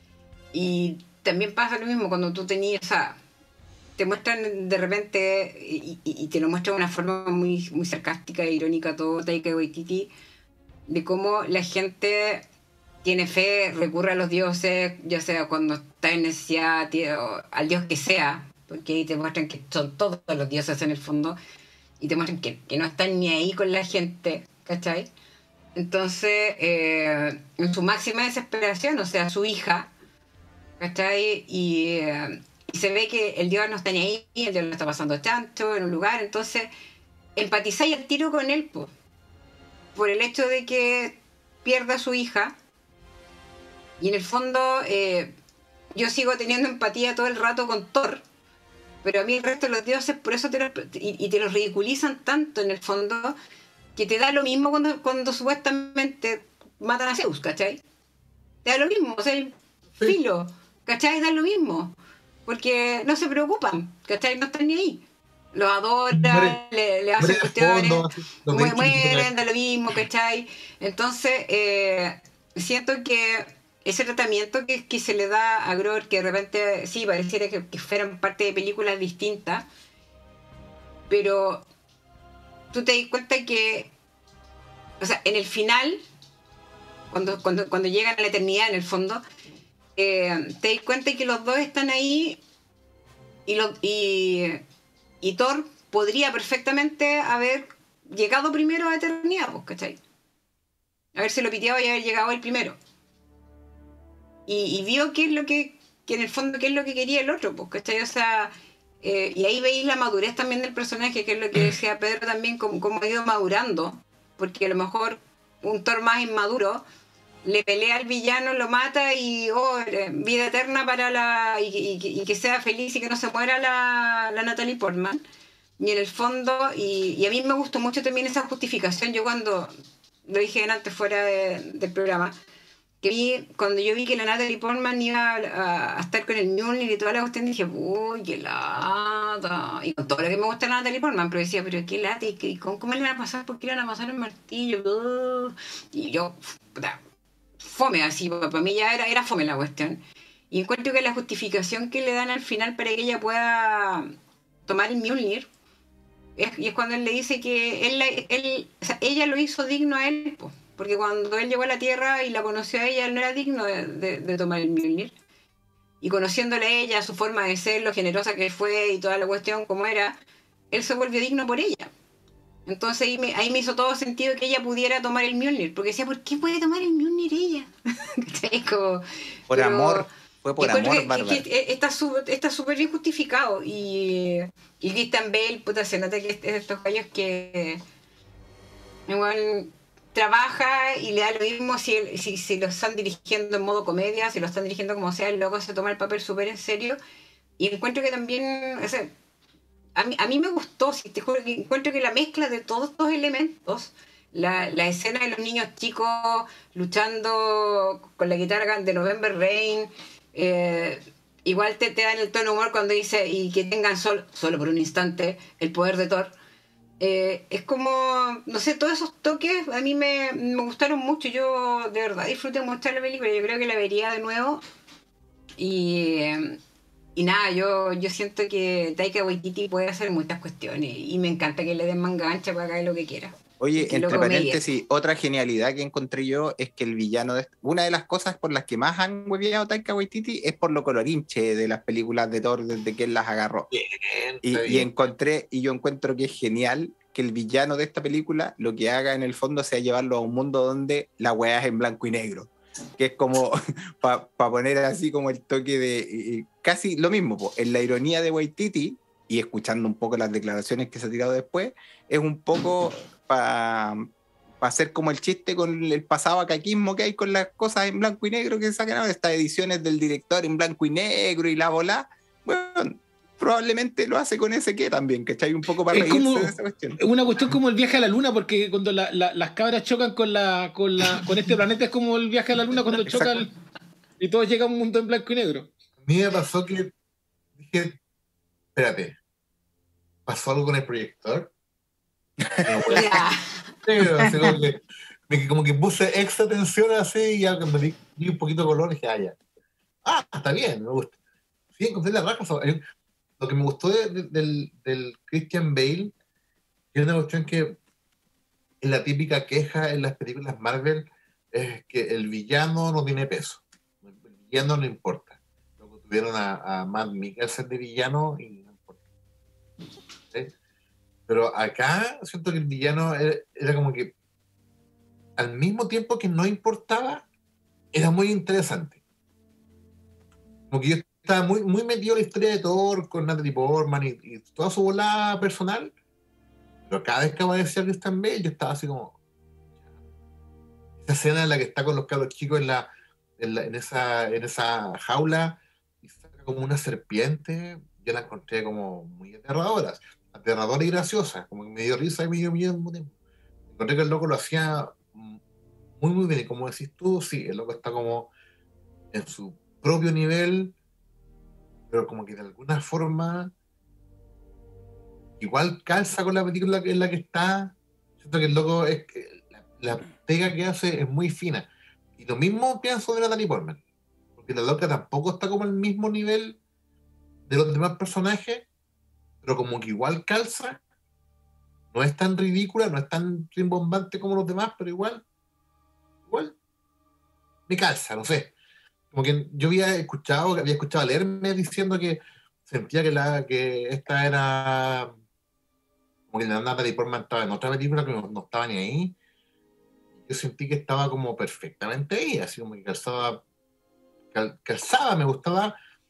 y también pasa lo mismo cuando tú tenías, o sea, te muestran de repente y, y, y te lo muestran de una forma muy, muy sarcástica e irónica todo Taika Waititi, de cómo la gente tiene fe, recurre a los dioses, ya sea cuando está en necesidad, al dios que sea, porque ahí te muestran que son todos los dioses en el fondo, y te muestran que, que no están ni ahí con la gente, ¿cachai? Entonces, eh, en su máxima desesperación, o sea, su hija, ¿cachai? Y, eh, y se ve que el dios no está ni ahí, el dios lo está pasando chancho en un lugar, entonces empatizáis al tiro con él, po, por el hecho de que pierda a su hija. Y en el fondo, eh, yo sigo teniendo empatía todo el rato con Thor, pero a mí el resto de los dioses, por eso te los, y, y te los ridiculizan tanto en el fondo, que te da lo mismo cuando, cuando supuestamente matan a Zeus, ¿cachai? Te da lo mismo, o sea, el filo, ¿cachai? Da lo mismo, porque no se preocupan, ¿cachai? No están ni ahí. Los adoran, le, le hacen cuestiones, mueren, mueren, da lo mismo, ¿cachai? Entonces, eh, siento que ese tratamiento que, que se le da a Grodd, que de repente sí pareciera que, que fueran parte de películas distintas, pero tú te das cuenta que, o sea, en el final, cuando, cuando, cuando llegan a la eternidad en el fondo, eh, te das cuenta que los dos están ahí y, lo, y, y Thor podría perfectamente haber llegado primero a la eternidad, pues, ¿cachai? Haberse lo piteado y haber llegado el primero. Y, y vio qué es lo que que en el fondo qué es lo que quería el otro, pues, ¿cachai? O sea, eh, y ahí veis la madurez también del personaje, que es lo que decía Pedro también, como, como ha ido madurando, porque a lo mejor un Thor más inmaduro le pelea al villano, lo mata y oh, vida eterna para la y, y, y que sea feliz y que no se muera la, la Natalie Portman. Y en el fondo, y, y a mí me gustó mucho también esa justificación. Yo cuando, lo dije antes fuera de, del programa, que vi, cuando yo vi que la Natalie Portman iba a, a, a estar con el Mjolnir y toda la cuestión, dije, uy, qué lata. Y con todo lo que me gusta la Natalie Portman, pero decía, pero qué lata, y, y ¿cómo, cómo le van a pasar? ¿Por qué le van a pasar el martillo? Uh, y yo, puta, fome así, para mí ya era, era fome la cuestión. Y encuentro que la justificación que le dan al final para que ella pueda tomar el Mjolnir, es, y es cuando él le dice que él, él, o sea, ella lo hizo digno a él, pues, porque cuando él llegó a la Tierra y la conoció a ella, él no era digno de, de, de tomar el Mjolnir. Y conociéndole a ella, su forma de ser, lo generosa que fue y toda la cuestión como era, él se volvió digno por ella. Entonces ahí me, ahí me hizo todo sentido que ella pudiera tomar el Mjolnir, porque decía, ¿por qué puede tomar el Mjolnir ella? Como, por pero, amor, fue por amor, que, Bárbara. Que, que está súper está súper bien justificado. Y, y Christian Bale, puta, se nota que es de estos gallos que igual trabaja y le da lo mismo si, si, si lo están dirigiendo en modo comedia, si lo están dirigiendo como sea, el loco se toma el papel súper en serio. Y encuentro que también, o sea, a mí, a mí me gustó, si te juro que encuentro que la mezcla de todos estos elementos, la, la escena de los niños chicos luchando con la guitarra de November Rain, eh, igual te, te dan el tono humor cuando dice y que tengan solo, solo por un instante el poder de Thor. Eh, es como, no sé, todos esos toques a mí me, me gustaron mucho. Yo de verdad disfruté mucho la película, yo creo que la vería de nuevo. Y... Eh, Y nada, yo, yo siento que Taika Waititi puede hacer muchas cuestiones y me encanta que le den manga ancha para que haga lo que quiera. Oye, entre paréntesis, otra genialidad que encontré yo es que el villano, de, una de las cosas por las que más han hueveado Taika Waititi es por lo colorinche de las películas de Thor desde que él las agarró. Bien, y, y encontré, y yo encuentro que es genial que el villano de esta película lo que haga en el fondo sea llevarlo a un mundo donde la weá es en blanco y negro. Que es como, para pa poner así como el toque de, eh, casi lo mismo, po, en la ironía de Waititi, y escuchando un poco las declaraciones que se ha tirado después, es un poco para pa hacer como el chiste con el pasado acaquismo que hay con las cosas en blanco y negro que sacan de estas ediciones del director en blanco y negro y la bola. Bueno, probablemente lo hace con ese que también, ¿cachai? Un poco para es reírse como, de esa cuestión. Es una cuestión como el viaje a la luna, porque cuando la, la, las cabras chocan con, la, con, la, con este planeta es como el viaje a la luna cuando chocan y todos llegan a un mundo en blanco y negro. A mí me pasó que dije, espérate, ¿pasó algo con el proyector? No, pues, pero, así como, que, me, como que puse extra atención así y ya me di, di un poquito de color y dije, ah, ya. Ah, está bien, me gusta. Sí, encontré la raja. Lo que me gustó de, de, del, del Christian Bale es una cuestión que en la típica queja en las películas Marvel es que el villano no tiene peso. El villano no importa. Luego tuvieron a, a Matt Mikkelsen de villano y no importa. ¿Sí? Pero acá siento que el villano era, era como que al mismo tiempo que no importaba, era muy interesante. Como que yo estaba muy, muy metido en la historia de Thor con Natalie Portman y, y toda su bola personal, pero cada vez que aparecía Christian Bale yo estaba así como esa escena en la que está con los cabros chicos en la en, la, en esa en esa jaula y saca como una serpiente, yo la encontré como muy aterradora, aterradora y graciosa, como que me dio risa y me dio miedo al mismo tiempo. Encontré que el loco lo hacía muy muy bien y como decís tú, sí, el loco está como en su propio nivel, pero como que de alguna forma igual calza con la película en la que está. Siento que el loco es que la, la pega que hace es muy fina. Y lo mismo pienso de Natalie Portman, porque la loca tampoco está como al mismo nivel de los demás personajes, pero como que igual calza. No es tan ridícula, no es tan rimbombante como los demás, pero igual igual me calza, no sé. Como que yo había escuchado, había escuchado a leerme diciendo que sentía que la que esta era como que la Natalie Portman estaba en otra película que no, no estaba ni ahí. Yo sentí que estaba como perfectamente ahí, así como que calzaba, cal, calzaba, me gustaba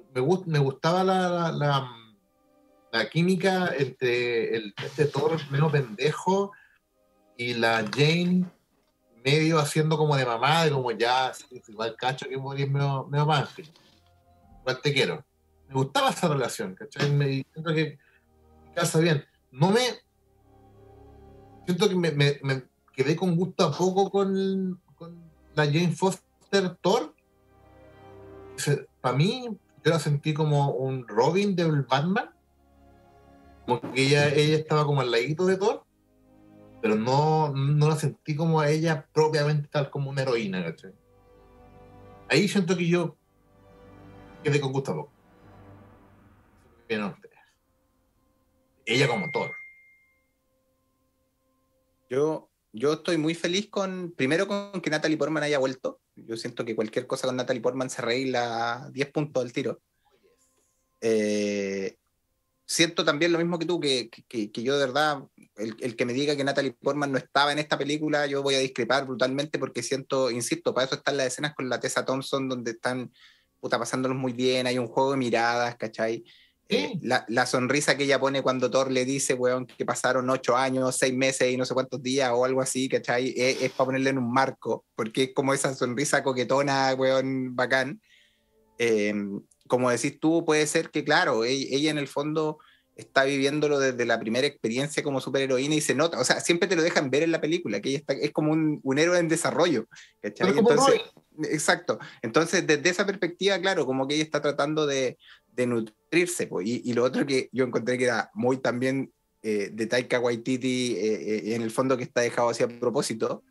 me, gust, me gustaba la, la, la, la química entre el, este Thor medio pendejo y la Jane medio haciendo como de mamá, de como ya, igual cacho que morir medio, medio más, igual te quiero. Me gustaba esa relación, ¿cachai? Me siento que casa bien. No me... Siento que me, me, me quedé con gusto a poco con, con la Jane Foster Thor. Para mí, yo la sentí como un Robin del Batman. Como que ella, ella estaba como al ladito de Thor, pero no, no la sentí como a ella propiamente tal como una heroína, ¿cachai? Ahí siento que yo quedé con gusto a poco. Bien, ella como Thor. Yo, yo estoy muy feliz con, primero con que Natalie Portman haya vuelto. Yo siento que cualquier cosa con Natalie Portman se arregla diez puntos al tiro. Eh, siento también lo mismo que tú, que, que, que yo de verdad, el, el que me diga que Natalie Portman no estaba en esta película, yo voy a discrepar brutalmente porque siento, insisto, para eso están las escenas con la Tessa Thompson donde están puta, pasándolos muy bien, hay un juego de miradas, ¿cachai? Eh, la, la sonrisa que ella pone cuando Thor le dice, weón, que pasaron ocho años, seis meses y no sé cuántos días o algo así, ¿cachai? Es, es para ponerle en un marco, porque es como esa sonrisa coquetona, weón, bacán. Eh, como decís tú, puede ser que, claro, ella, ella en el fondo está viviéndolo desde la primera experiencia como superheroína y se nota, o sea, siempre te lo dejan ver en la película, que ella está, es como un, un héroe en desarrollo, ¿cachai? Entonces, exacto. Entonces, desde esa perspectiva, claro, como que ella está tratando de de nutrirse, pues. y, y lo otro que yo encontré que era muy también eh, de Taika Waititi, eh, eh, en el fondo que está dejado así a propósito,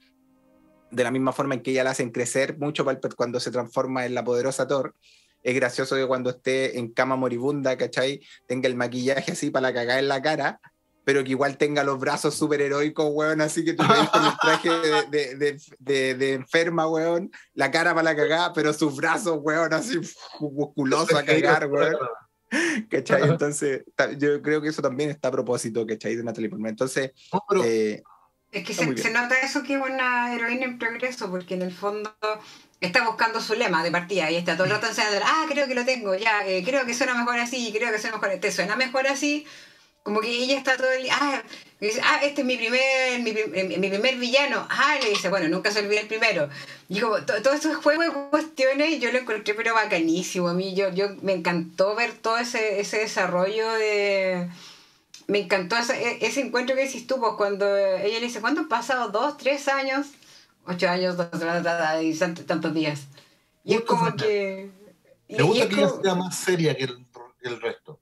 de la misma forma en que ella la hacen crecer mucho cuando se transforma en la poderosa Thor. Es gracioso que cuando esté en cama moribunda, ¿cachai? Tenga el maquillaje así para la cagada en la cara, pero que igual tenga los brazos súper heroicos, weón, así que tú veis con el traje de, de, de, de, de enferma, weón, la cara para la cagada, pero sus brazos, weón, así musculoso a cagar, weón. ¿Cachai? Entonces, yo creo que eso también está a propósito, ¿cachai? De Natalie Portman. Entonces, no, pero... eh, es que se, se nota eso que es una heroína en progreso, porque en el fondo está buscando su lema de partida y está todo el rato enseñando, ah, creo que lo tengo, ya, eh, creo que suena mejor así, creo que suena mejor, te suena mejor así. Como que ella está todo el día, ah, dice, ah, este es mi primer, mi, mi primer villano. Ah, le dice, bueno, nunca se olvida el primero. Y como, todos esos juegos de cuestiones yo lo encontré pero bacanísimo. A mí yo, yo me encantó ver todo ese, ese desarrollo de... Me encantó ese, ese encuentro que decís tú, pues, cuando ella le dice, ¿cuánto han pasado? ¿Dos, tres años? Ocho años, dos, y tantos días. Y es como que... Me gusta que ella sea más seria que el, que el resto.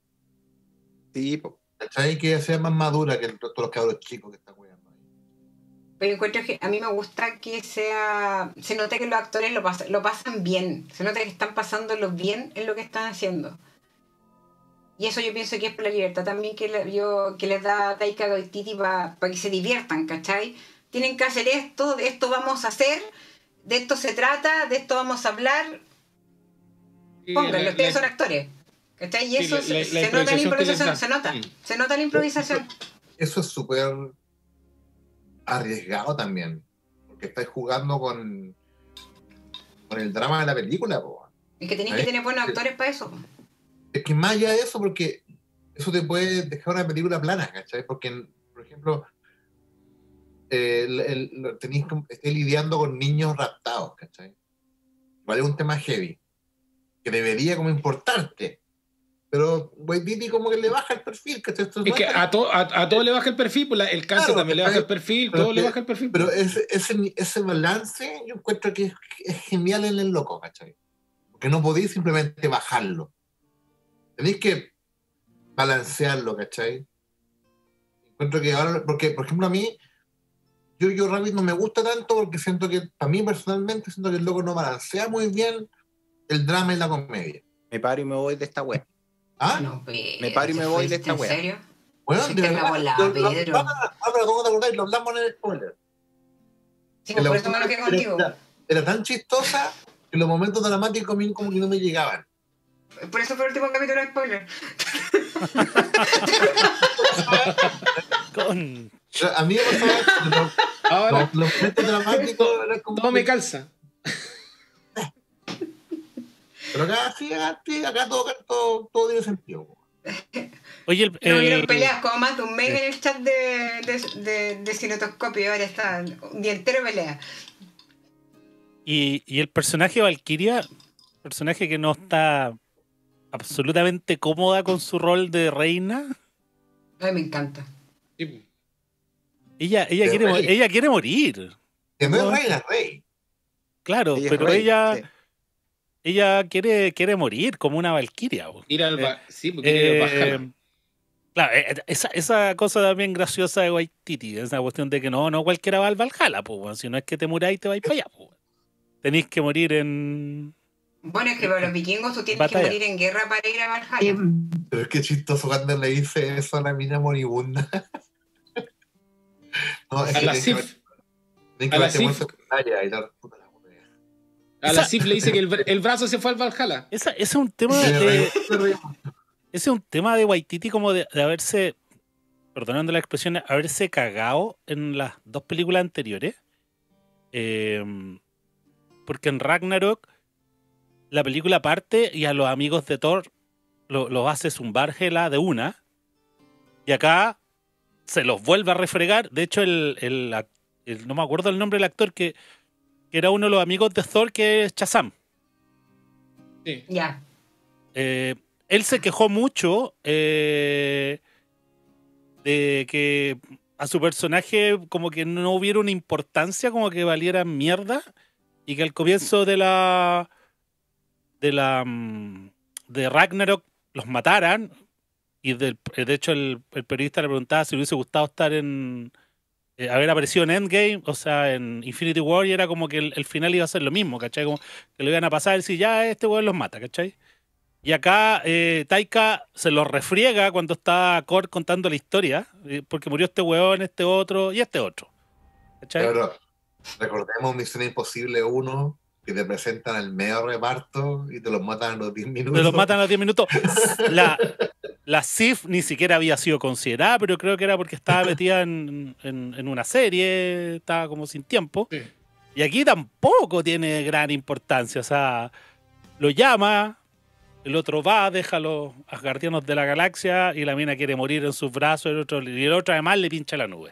Sí, pues. ¿Cachai? Que ella sea más madura que el, todos los cabros chicos que están cuidando ahí. Pero encuentro que a mí me gusta que sea... Se nota que los actores lo, pas, lo pasan bien. Se nota que están pasándolo bien en lo que están haciendo. Y eso yo pienso que es por la libertad también que, le, yo, que les da Taika Waititi para pa que se diviertan, ¿cachai? Tienen que hacer esto, de esto vamos a hacer, de esto se trata, de esto vamos a hablar. Pónganlo, ustedes son actores. ¿Cachai? Y sí, eso la, se, la se nota la improvisación, se nota, sí. se nota la improvisación. Eso es súper arriesgado también, porque estáis jugando con, con el drama de la película, po. Es que tenéis que tener buenos actores para eso. Es que más allá de eso, porque eso te puede dejar una película plana, ¿cachai? Porque, por ejemplo, eh, el, el, tenéis que estar lidiando con niños raptados, ¿cachai? Vale, un tema heavy, que debería como importarte. Pero Waititi como que le baja el perfil, ¿cachai? Esto es que a, to, a, a todo le baja el perfil, pues la, el cáncer claro, también le baja el perfil, todo que, le baja el perfil. Pero ese, ese, ese balance yo encuentro que es, es genial en el loco, ¿cachai? Porque no podéis simplemente bajarlo. Tenéis que balancearlo, ¿cachai? Encuentro que ahora, porque por ejemplo a mí, yo, yo Rabbit no me gusta tanto porque siento que, para mí personalmente, siento que el loco no balancea muy bien el drama y la comedia. Me paro y me voy de esta web. ¿Ah? No, pero, me paro y me voy de esta web. ¿En serio? Bueno, si de verdad. La Lo, Pedro. Lo, ah, pero ¿cómo te acordás? Lo hablamos en el spoiler. Sí, por eso me lo quedé contigo. Era, era tan chistosa que los momentos dramáticos a mí como que no me llegaban. Por eso fue el último capítulo de spoiler. Con... A mí me pasaba ahora los, los momentos dramáticos era como todo me calza. Pero acá sí, acá, sí, acá todo, todo, todo tiene sentido. Oye, el, No hubieron el- peleas como más de un mes sí. en el chat de, de, de, de Cinetoscopio y ahora está un día entero pelea. y, y el personaje Valkyria, personaje que no está absolutamente cómoda con su rol de reina. Ay, me encanta. Sí, pues. Ella, ella, De quiere, mo- rey. ella quiere morir. Que no es No, reina, es rey. claro, Ella es pero rey, ella, sí. ella quiere, quiere morir como una Valkyria. po. Ir al Eh, ba- sí, porque quiere ir al eh, Valhalla. claro, eh, esa, esa cosa también graciosa de Waititi, esa cuestión de que no, no cualquiera va al Valhalla, pues, weón, si no es que te muráis te vais para allá. Pues, weón. Tenéis que morir en Bueno, es que para los vikingos tú tienes Batalla. que morir en guerra para ir a Valhalla. Sí, Pero es que chistoso cuando le dice eso a la mina moribunda. No, es A que la tienen que Sif. tienen que a la verse Sif. muerto en batalla y tal. Puta la puta. A la Esa- Sif le dice que el, bra- el brazo se fue al Valhalla. Esa- ese es un tema Sí, de, sí, ese es un tema de Waititi como de, de haberse, perdonando la expresión, haberse cagado en las dos películas anteriores. Eh, porque en Ragnarok la película parte y a los amigos de Thor lo- los hace zumbar Hela de una. Y acá se los vuelve a refregar. De hecho, el, el ac- el- no me acuerdo el nombre del actor que, que era uno de los amigos de Thor, que es Shazam. Sí. Ya. Eh, él se quejó mucho eh, de que a su personaje como que no hubiera una importancia, como que valiera mierda, y que al comienzo de la de la mm, de Ragnarok los mataran, y del- de hecho el, el periodista le preguntaba si le hubiese gustado estar en eh, haber aparecido en Endgame, o sea, en Infinity War, y era como que el, el final iba a ser lo mismo, ¿cachai? Como que lo iban a pasar y decir, ya, este weón los mata, ¿cachai? Y acá eh, Taika se los refriega cuando está Korg contando la historia, eh, porque murió este weón, este otro y este otro. ¿Cachai? Pero recordemos Misión Imposible uno, que te presentan al medio reparto y te los matan a los diez minutos. Te los matan a los diez minutos. La, la Sif ni siquiera había sido considerada, pero creo que era porque estaba metida en, en- en una serie, estaba como sin tiempo. Sí. Y aquí tampoco tiene gran importancia. O sea, lo llama, el otro va, deja a los Asgardianos de la galaxia y la mina quiere morir en sus brazos, el otro, y el otro además le pincha la nube.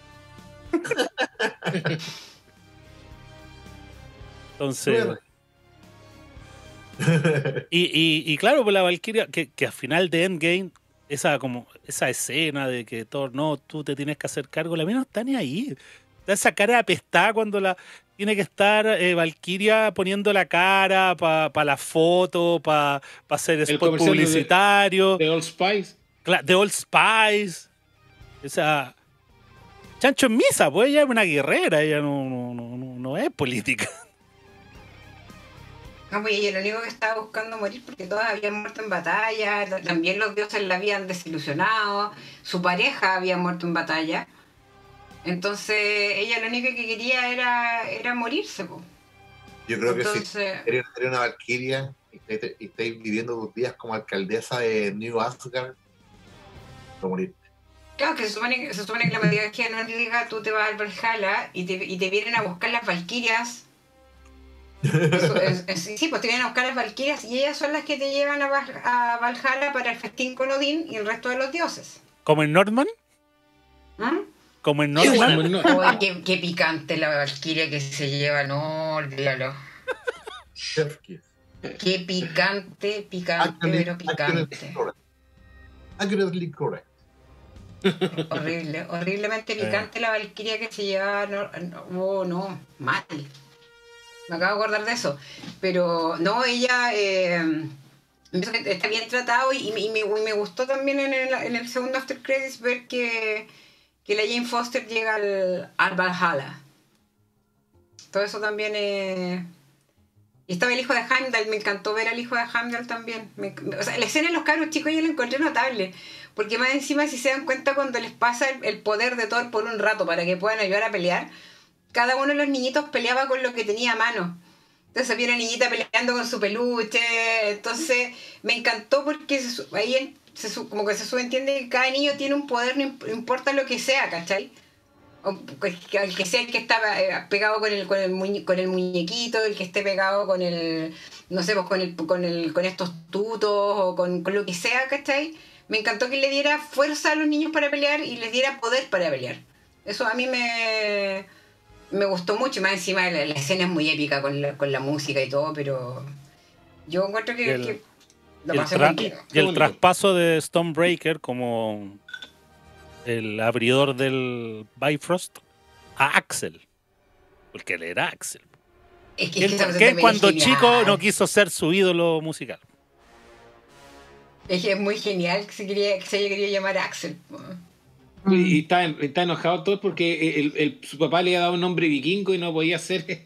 Entonces, y, y, y claro, pues la Valkyria, que, que al final de Endgame, esa como esa escena de que Thor, no, tú te tienes que hacer cargo, la mina no está ni ahí. Está esa cara apestada cuando la tiene que estar eh, Valkyria poniendo la cara para pa la foto, para pa hacer spot comercial de- publicitario, De Old Spice. cla- de Old Spice. Esa chancho en misa, pues ella es una guerrera, ella no, no, no, no- no es política. No, pues ella el único que estaba buscando morir porque todos habían muerto en batalla, t- también los dioses la habían desilusionado, su pareja había muerto en batalla. Entonces ella lo único que quería era, era morirse, po. Yo creo que Entonces, si queréis ser una Valkyria y estáis, y estáis viviendo tus días como alcaldesa de New Asgard, no morir. claro que se supone, que- se supone que la mitología nórdica tú te vas al Valhalla y te, y te vienen a buscar las Valquirias. Eso es- es- sí, pues te vienen a buscar las Valquirias y ellas son las que te llevan a, Val- a Valhalla para el festín con Odín y el resto de los dioses. Como en Northman, ¿Mm? como en Como Northman. no- Uy, qué, qué picante la Valquiria que se lleva, no, olvídalo. Chef kiss. Qué picante, picante, pero picante. correct. Accurately correct. Horrible, horriblemente picante la Valquiria que se lleva. No, no, oh, no, mal. Me acabo de acordar de eso. Pero no, ella eh, pienso que está bien tratado y, y me, y me gustó también en el, en el segundo After Credits ver que, que la Jane Foster llega al, al Valhalla. Todo eso también es. Y estaba el hijo de Heimdall, me encantó ver al hijo de Heimdall también. Me- me- o sea, la escena de los cabros chicos yo la encontré notable. Porque más encima, si se dan cuenta, cuando les pasa el, el poder de Thor por un rato para que puedan ayudar a pelear, cada uno de los niñitos peleaba con lo que tenía a mano. Entonces había una niñita peleando con su peluche. Entonces me encantó porque se su- ahí en- se su- como que se subentiende que cada niño tiene un poder, no imp- no importa lo que sea, ¿cachai? O que- el que sea el que está eh, pegado con el, con, el muñe- con el muñequito, el que esté pegado con el, no sé, pues con el, con el, con estos tutos o con, con lo que sea, ¿cachai? Me encantó que le diera fuerza a los niños para pelear y les diera poder para pelear. Eso a mí me, me gustó mucho, y más encima la, la escena es muy épica con la, con la música y todo, pero yo encuentro que, Y el- que lo Y el, pasé tra- muy bien. y el bonito. traspaso de Stonebreaker como el abridor del Bifrost a Axel. Porque él era Axel. Es que, Que es que esa él, cosa que él también cuando es genial. chico no quiso ser su ídolo musical. Es que es muy genial que se, quería, que se haya querido llamar Axel. Y está, está enojado todo porque el, el- su papá le había dado un nombre vikingo y no podía ser.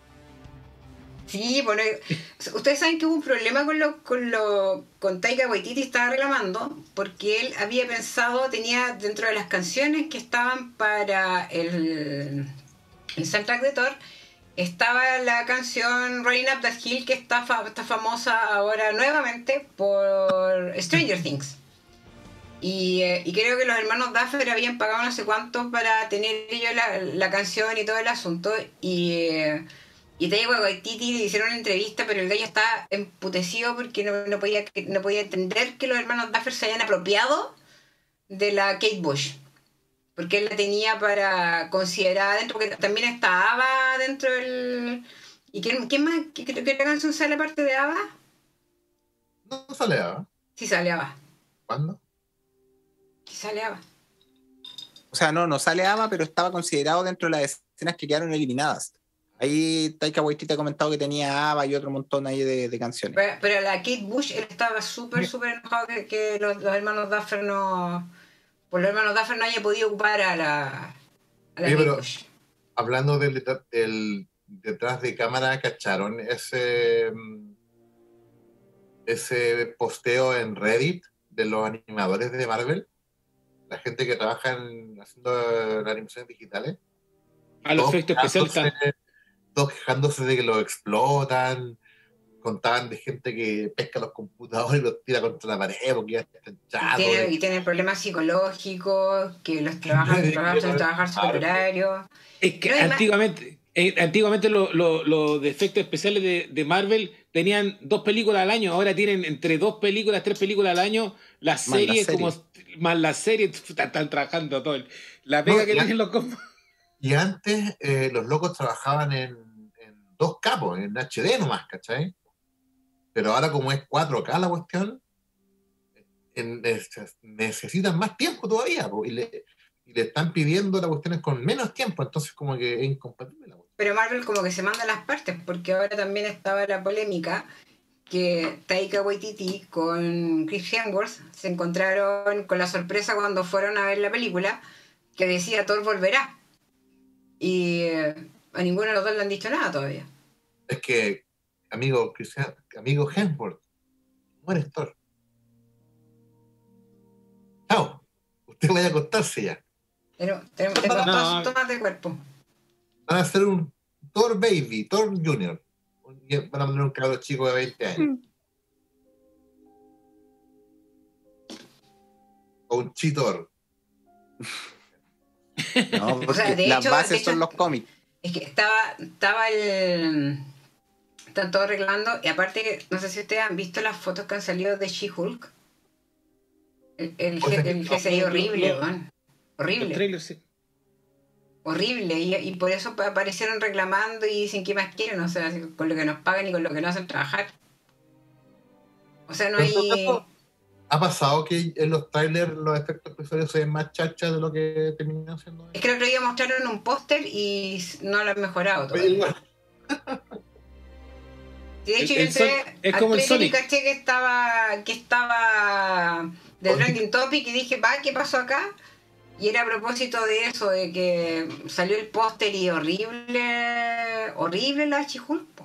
Sí, bueno, ustedes saben que hubo un problema con lo, con lo, con Taika Waititi, estaba reclamando, porque él había pensado, tenía dentro de las canciones que estaban para el, el soundtrack de Thor, estaba la canción Rolling Up That Hill, que está, fa- está famosa ahora nuevamente por Stranger Things. Y, eh, y creo que los hermanos Duffer habían pagado no sé cuánto para tener ellos la, la canción y todo el asunto. Y, eh, y Taika Waititi le hicieron una entrevista, pero el gallo está emputecido porque no, no, podía, no podía entender que los hermanos Duffer se hayan apropiado de la Kate Bush. Porque él la tenía para considerar dentro, porque también está ABBA dentro del... ¿Y quién, quién más? ¿Qué, qué, qué canción sale aparte de ABBA? No sale, ¿ah? Sí sale ABBA. ¿Cuándo? Sí sale ABBA. O sea, no, no sale ABBA, pero estaba considerado dentro de las escenas que quedaron eliminadas. Ahí Taika Waititi ha comentado que tenía ABBA y otro montón ahí de, de canciones. Pero, pero la Kate Bush, él estaba súper, súper enojado que, que los, los hermanos Duffer no... Pues los hermanos Duffer no haya podido ocupar a la, a la Oye, Kate pero- Bush. Hablando del, detrás- del detrás de cámara, ¿cacharon ese, mm, ese posteo en Reddit de los animadores de Marvel? La gente que trabaja en, haciendo las animaciones digitales. A los Todos efectos especiales quejándose- están. Todos quejándose de que los explotan. Contaban de gente que pesca los computadores y los tira contra la pared porque ya están Y chatos. tienen, y tienen problemas psicológicos, que los trabajan, los trabajan sin trabajar sobre horario. Es que No hay más- antiguamente, eh, antiguamente lo- lo- los efectos especiales de, de Marvel tenían dos películas al año, ahora tienen entre dos películas, tres películas al año, las Más la series serie. como más las series puta, están trabajando todo el- la pega No, que ya- tienen los compas. Y antes eh, los locos trabajaban en, en dos capos, en H D nomás, ¿cachai? Pero ahora como es cuatro K la cuestión, en- es- necesitan más tiempo todavía, po, y, le, y le están pidiendo las cuestiones con menos tiempo, entonces como que es incompatible la cuestión. Pero Marvel como que se manda las partes, porque ahora también estaba la polémica que Taika Waititi con Chris Hemsworth se encontraron con la sorpresa cuando fueron a ver la película que decía Thor volverá. Y eh, a ninguno de los dos le han dicho nada todavía. Es que, amigo Cristian, amigo Hemsworth, no eres Thor. Chao, usted vaya a acostarse ya. Tenemos, tenemos, tengo No. dos tomas de cuerpo. Van a hacer un Thor Baby, Thor Junior. Y van a poner un cabro chico de veinte años. O un Chitor. No, porque sea, de las hecho- bases de hecho- son los cómics. Es que estaba, estaba el... Están todos arreglando. Y aparte, que no sé si ustedes han visto las fotos que han salido de She-Hulk. El, el, O sea, G- el que- G C I horrible, lo- weón. Los Horrible. trailers, sí. Horrible. Y, y por eso pa- aparecieron reclamando y dicen qué más quieren. O sea, así, con lo que nos pagan y con lo que nos hacen trabajar. O sea, no Pero en todo hay... caso, ¿ha pasado que en los trailers los efectos especiales se ven más chachas de lo que terminan siendo? Es que el otro día mostraron un póster y no lo han mejorado Oye, todavía. igual, Sí, de hecho, El- yo el entré Son- es al como el trailer y Sonic. caché que estaba, que estaba de Sonic. Trending Topic y dije, va, ¿qué pasó acá? Y era a propósito de eso, de que salió el póster y horrible, horrible la She-Hulk, po.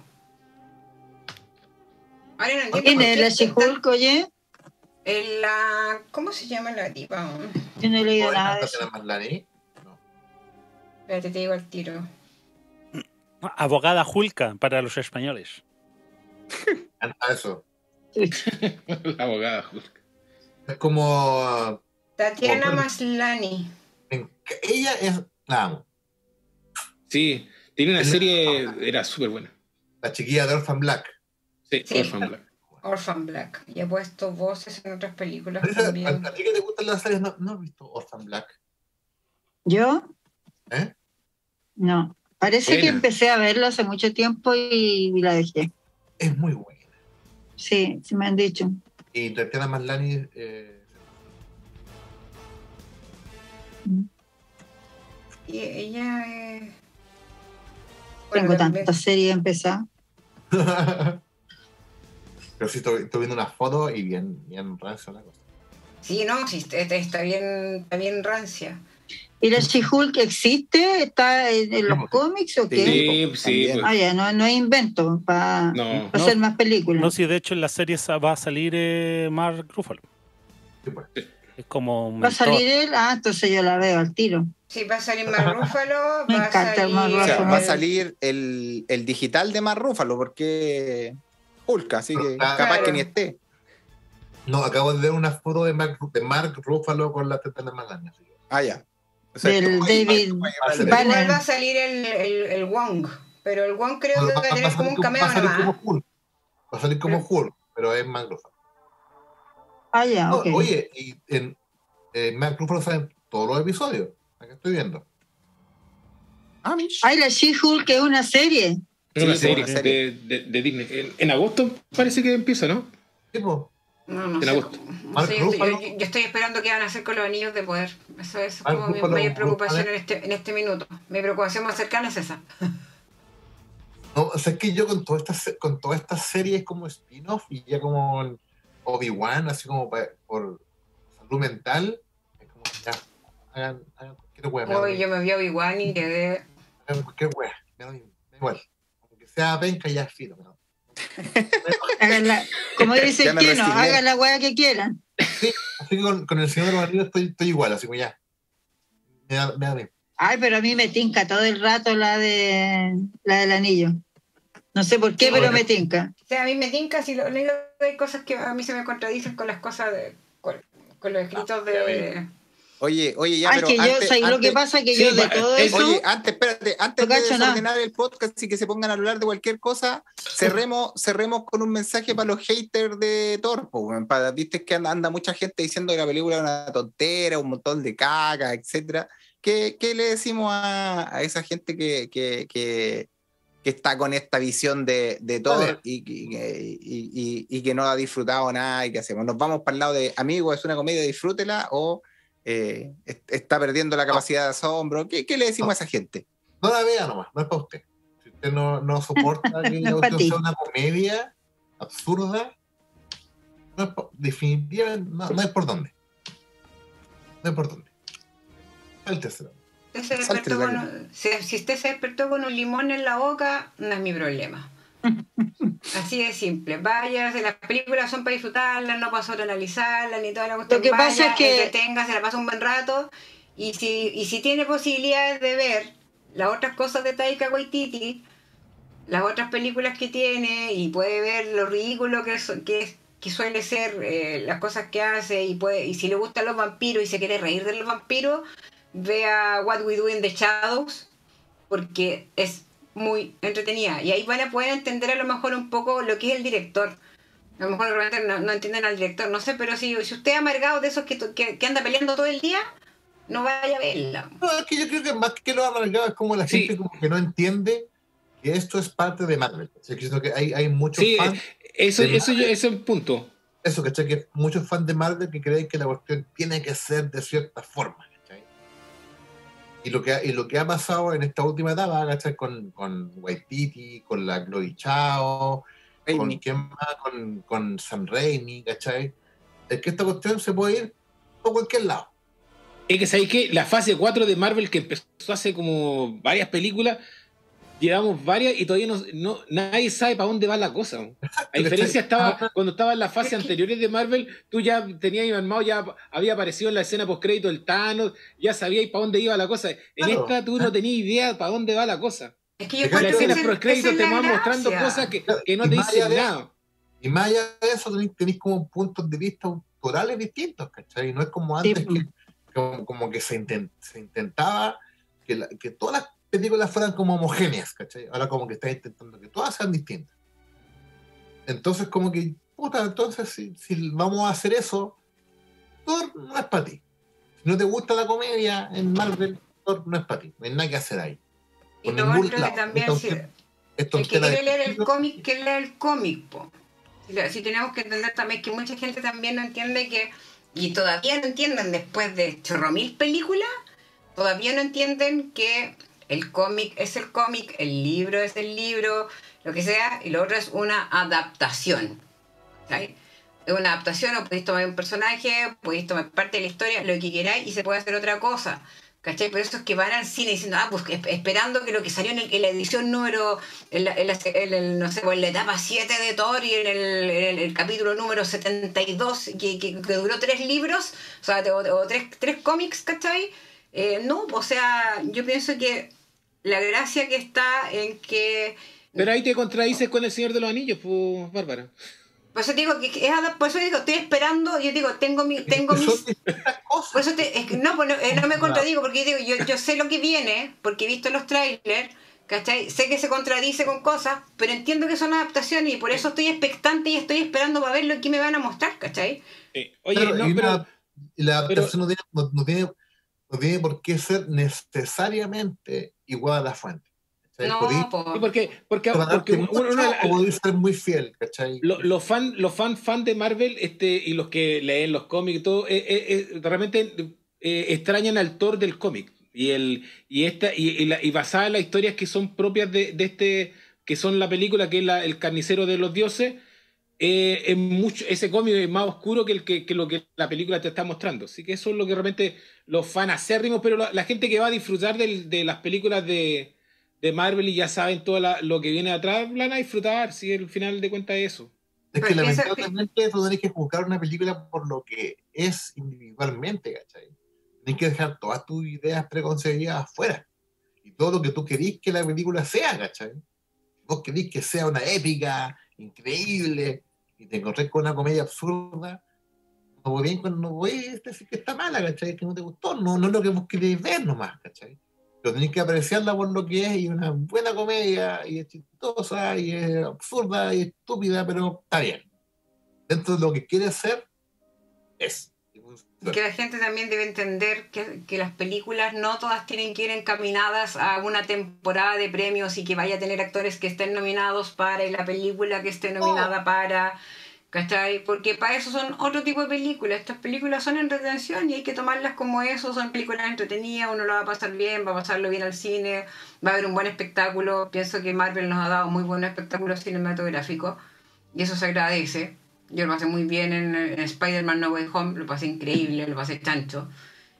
Ahora no entiendo ¿Quién por es qué la está- She-Hulk, oye? en la, ¿cómo se llama la tipa? Yo no he leído ¿no es nada de Tatiana eso. Maslany? No. Espérate, te digo al tiro. Abogada Julka para los españoles. Ah, eso. La abogada. Es como. Tatiana Como- Maslany. en- ella es La amo. Sí, tiene una serie, era súper buena. La chiquilla de Orphan Black. Sí, Sí. Orphan Black. Orphan Black. Y ha puesto voces en otras películas ¿A, también. a ti que te gustan las series no, no has visto Orphan Black? ¿Yo? ¿Eh? No. Parece Buena. que empecé a verlo hace mucho tiempo y, y la dejé. Es muy buena. Sí, sí me han dicho. Y Tatiana Maslany... Eh, Y ella es... Tengo Bueno, también- tantas series empezadas. Pero sí, estoy, estoy viendo unas fotos y bien, bien rancia la cosa. Sí, no, sí, está, está bien, está bien rancia. ¿Y la She-Hulk existe? ¿Está en, en los cómics o qué? Sí, sí, También. pues. Ah, ya, no, no es invento para No. hacer No. más películas. No, si de hecho en la serie sa- va a salir eh, Mark Ruffalo. Sí, pues. Es como un ¿Va a mentor. salir él? Ah, entonces yo la veo al tiro. Sí, va a salir Mark Ruffalo, Me va a encanta el Mark salir... O sea, Ruffalo. va a el- salir el, el digital de Mark Ruffalo porque Hulk, así que Claro. capaz que ni esté. No, acabo de ver una foto de Mark, de Mark Ruffalo con la Tatiana Maslany. así que- Ah, ya. O sea, Del que- David Banner. Igual Banner. va a salir el, el, el Wong, pero el Wong creo No, que va a va, va tener a como salir un como, va cameo a salir nomás. como Hulk. Va a salir como Pero- Hulk, pero es Mark Ruffalo. Ah, ya, No, ok. oye, y en eh, Mark Ruffalo sale en todos los episodios. Acá estoy viendo. Ah, mish. Ay, la She-Hulk es una serie. Es una Sí, serie, una serie. De, de, de Disney. En, en agosto parece que empieza, ¿no? Tipo, No, no En sé. agosto. No Mark sé, yo, estoy, Ruffalo. yo- yo estoy esperando qué van a hacer con los anillos de poder. Eso es Mark como mi Ruffalo, mayor preocupación Ruffalo. en este, en este minuto. Mi preocupación más cercana es esa. no, o sea, es que yo con todas estas se- con todas estas series como spin-off y ya como el Obi-Wan, así como pa- por salud mental, es como ya, hagan, hagan cualquier wea, me da lo Hoy yo mismo. me vi a Obi-Wan y quedé... Hagan cualquier wea, me da lo mismo, me da igual. Aunque sea penca, ya es filo, ¿no? Hagan la- como dice Ya el me Keno, resigné. hagan la weá que quieran. Así que con, con el Señor de los Anillos estoy, estoy igual, así como ya. Me da, me da lo mismo. Ay, pero a mí me tinca todo el rato la de la del anillo. No sé por qué, Sí, pero bueno. me tinca. O sea, a mí me tinca, si lo único que hay cosas que a mí se me contradicen con las cosas de... con, con los escritos Ah, ya de... Oye, oye, ya, Ay, pero que yo, antes, ¿sabes lo antes- que pasa? Que Sí, yo de va- todo es- eso... Oye, antes, espérate, antes No de cacho nada. desordenar el podcast y que se pongan a hablar de cualquier cosa, cerremos, cerremos con un mensaje para los haters de Thor, po, weón. Para, viste que anda, anda mucha gente diciendo que la película es una tontera, un montón de caca, etcétera. ¿Qué, qué le decimos a, a esa gente que, que, que, que está con esta visión de, de Thor Vale. y, y, y- y- y que no ha disfrutado nada? ¿Y qué hacemos? ¿Nos vamos para el lado de, amigo, es una comedia, disfrútela? ¿O eh, est- está perdiendo la capacidad de asombro? ¿Qué, qué le decimos No. a esa gente? No la vea nomás, no es para usted. Si usted no, no soporta que No la es pa' cuestión ti. sea una comedia absurda, no es pa- definitivamente no, no es por dónde. No es por dónde. Sálteselo. Usted se Salte despertó la con un- si, si usted se despertó con un limón en la boca, no es mi problema. Así de simple. Vaya, si las películas son para disfrutarlas, no para sobreanalizarlas, ni toda la cuestión. Lo que pasa Vaya, es que- entretenga, se la pasa un buen rato. Y si, y si tiene posibilidades de ver las otras cosas de Taika Waititi, las otras películas que tiene, y puede ver lo ridículo que, es- que, es- que suele ser eh, las cosas que hace, y puede y si le gustan los vampiros y se quiere reír de los vampiros, vea What We Do in the Shadows, porque es muy entretenida. Y ahí van a poder entender a lo mejor un poco lo que es el director. A lo mejor realmente no, no entienden al director, no sé, pero si, si usted es amargado de esos que, que, que anda peleando todo el día, no vaya a verla. No, es que yo creo que más que lo amargado es como la Sí. gente como que no entiende que esto es parte de Marvel. O sea, que siento que hay, hay muchos Sí, fans, eso, de eso, yo- ese es el punto. eso, ¿cachai? Que muchos fans de Marvel que creen que la cuestión tiene que ser de cierta forma, ¿cachai? Y lo que ha, y lo que ha pasado en esta última etapa, ¿cachai? Con, con Waititi, con la Chloe Chao, con Raimi. quién más, con, con Sam Raimi, ¿cachai? Es que esta cuestión se puede ir por cualquier lado. Es que sabéis que la fase cuatro de Marvel, que empezó hace como varias películas, llevamos varias y todavía no, no- nadie sabe para dónde va la cosa. A diferencia estaba cuando estaba en las fases Es que- anteriores de Marvel, tú ya tenías armado, ya había aparecido en la escena post crédito el Thanos, ya sabíais para dónde iba la cosa. En Claro. esta tú no tenías idea para dónde va la cosa. Es que yo En En la encuentro que escena esa- post crédito esa es te la van mostrando gracia. cosas que, que no Y te más dicen allá de nada. Y más allá de eso, tenéis, tenéis como puntos de vista autorales distintos, ¿cachai? No es como Sí, antes pues. que como, como que se, intent- se intentaba que, la, que todas las películas fueran como homogéneas, ¿cachai? Ahora como que está intentando que todas sean distintas. Entonces como que, puta, entonces si, si vamos a hacer eso, Thor no es para ti. Si no te gusta la comedia en Marvel, Thor no es para ti. No hay nada que hacer ahí. Y lo otro que también, si, el que quiere leer el cómic, que lea el cómic, po. Si tenemos que entender también que mucha gente también no entiende que, y todavía no entienden después de chorro mil películas, todavía no entienden que el cómic es el cómic, el libro es el libro, lo que sea, y lo otro es una adaptación. ¿Sí? Es una adaptación, o podéis tomar un personaje, podéis tomar parte de la historia, lo que queráis, y se puede hacer otra cosa. ¿Cachai? Por eso es que van al cine diciendo, ah, pues esperando que lo que salió en, el, en la edición número, en, la, en, la, en, el, no sé, en la etapa siete de Thor y en el, en el, el capítulo número setenta y dos, que, que, que duró tres libros, o sea, o, o tres, tres cómics, ¿cachai? Eh, no, o sea, yo pienso que la gracia que está en que... Pero ahí te contradices con El Señor de los Anillos, pues, Bárbara. Por eso te digo que es, por eso digo, estoy esperando, yo digo, tengo mi, tengo mis, por eso te, es que, no, pues no, eh, no me contradigo, porque yo digo, yo, yo sé lo que viene, porque he visto los trailers, ¿cachai? Sé que se contradice con cosas, pero entiendo que son adaptaciones y por eso estoy expectante y estoy esperando para ver lo que me van a mostrar, ¿cachai? Eh, oye, pero, no, y pero, una, y la adaptación pero, no, tiene, no, no, tiene, no tiene por qué ser necesariamente igual a la fuente. No, podí, sí, porque, porque, porque uno, uno, o podía ser muy fiel, ¿cachai? Los lo fan, los fan, fan de Marvel este, y los que leen los cómics y todo, eh, eh, eh, realmente eh, extrañan al Thor del cómic. Y, el, y, esta, y, y, la, y basada en las historias que son propias de, de este, que son la película, que es la, El Carnicero de los Dioses, eh, es mucho, ese cómic es más oscuro que, el que, que lo que la película te está mostrando. Así que eso es lo que realmente los fans acérrimos, pero la, la gente que va a disfrutar de, de las películas de de Marvel y ya saben todo la, lo que viene atrás, van a disfrutar, si al final de cuentas es eso. Es que lamentablemente tú tenés que juzgar una película por lo que es individualmente, ¿cachai? Tenés que dejar todas tus ideas preconcebidas afuera. Y todo lo que tú querís que la película sea, ¿cachai? Vos querís que sea una épica, increíble, y te encontrés con una comedia absurda, no voy bien cuando no voy a decir que está mala, ¿cachai? Que no te gustó, no, no es lo que vos querés ver nomás, ¿cachai? Pero tenés que apreciarla por lo que es, y una buena comedia, y es chistosa, y es absurda, y estúpida, pero está bien. Dentro de lo que quiere ser, es. Que la gente también debe entender que, que las películas no todas tienen que ir encaminadas a una temporada de premios y que vaya a tener actores que estén nominados para y la película que esté nominada oh. para... ¿Cachai? Porque para eso son otro tipo de películas. Estas películas son entretención y hay que tomarlas como eso. Son películas entretenidas, uno lo va a pasar bien, va a pasarlo bien al cine, va a haber un buen espectáculo. Pienso que Marvel nos ha dado muy buenos espectáculos cinematográficos y eso se agradece. Yo lo pasé muy bien en, en Spider-Man No Way Home, lo pasé increíble, lo pasé chancho.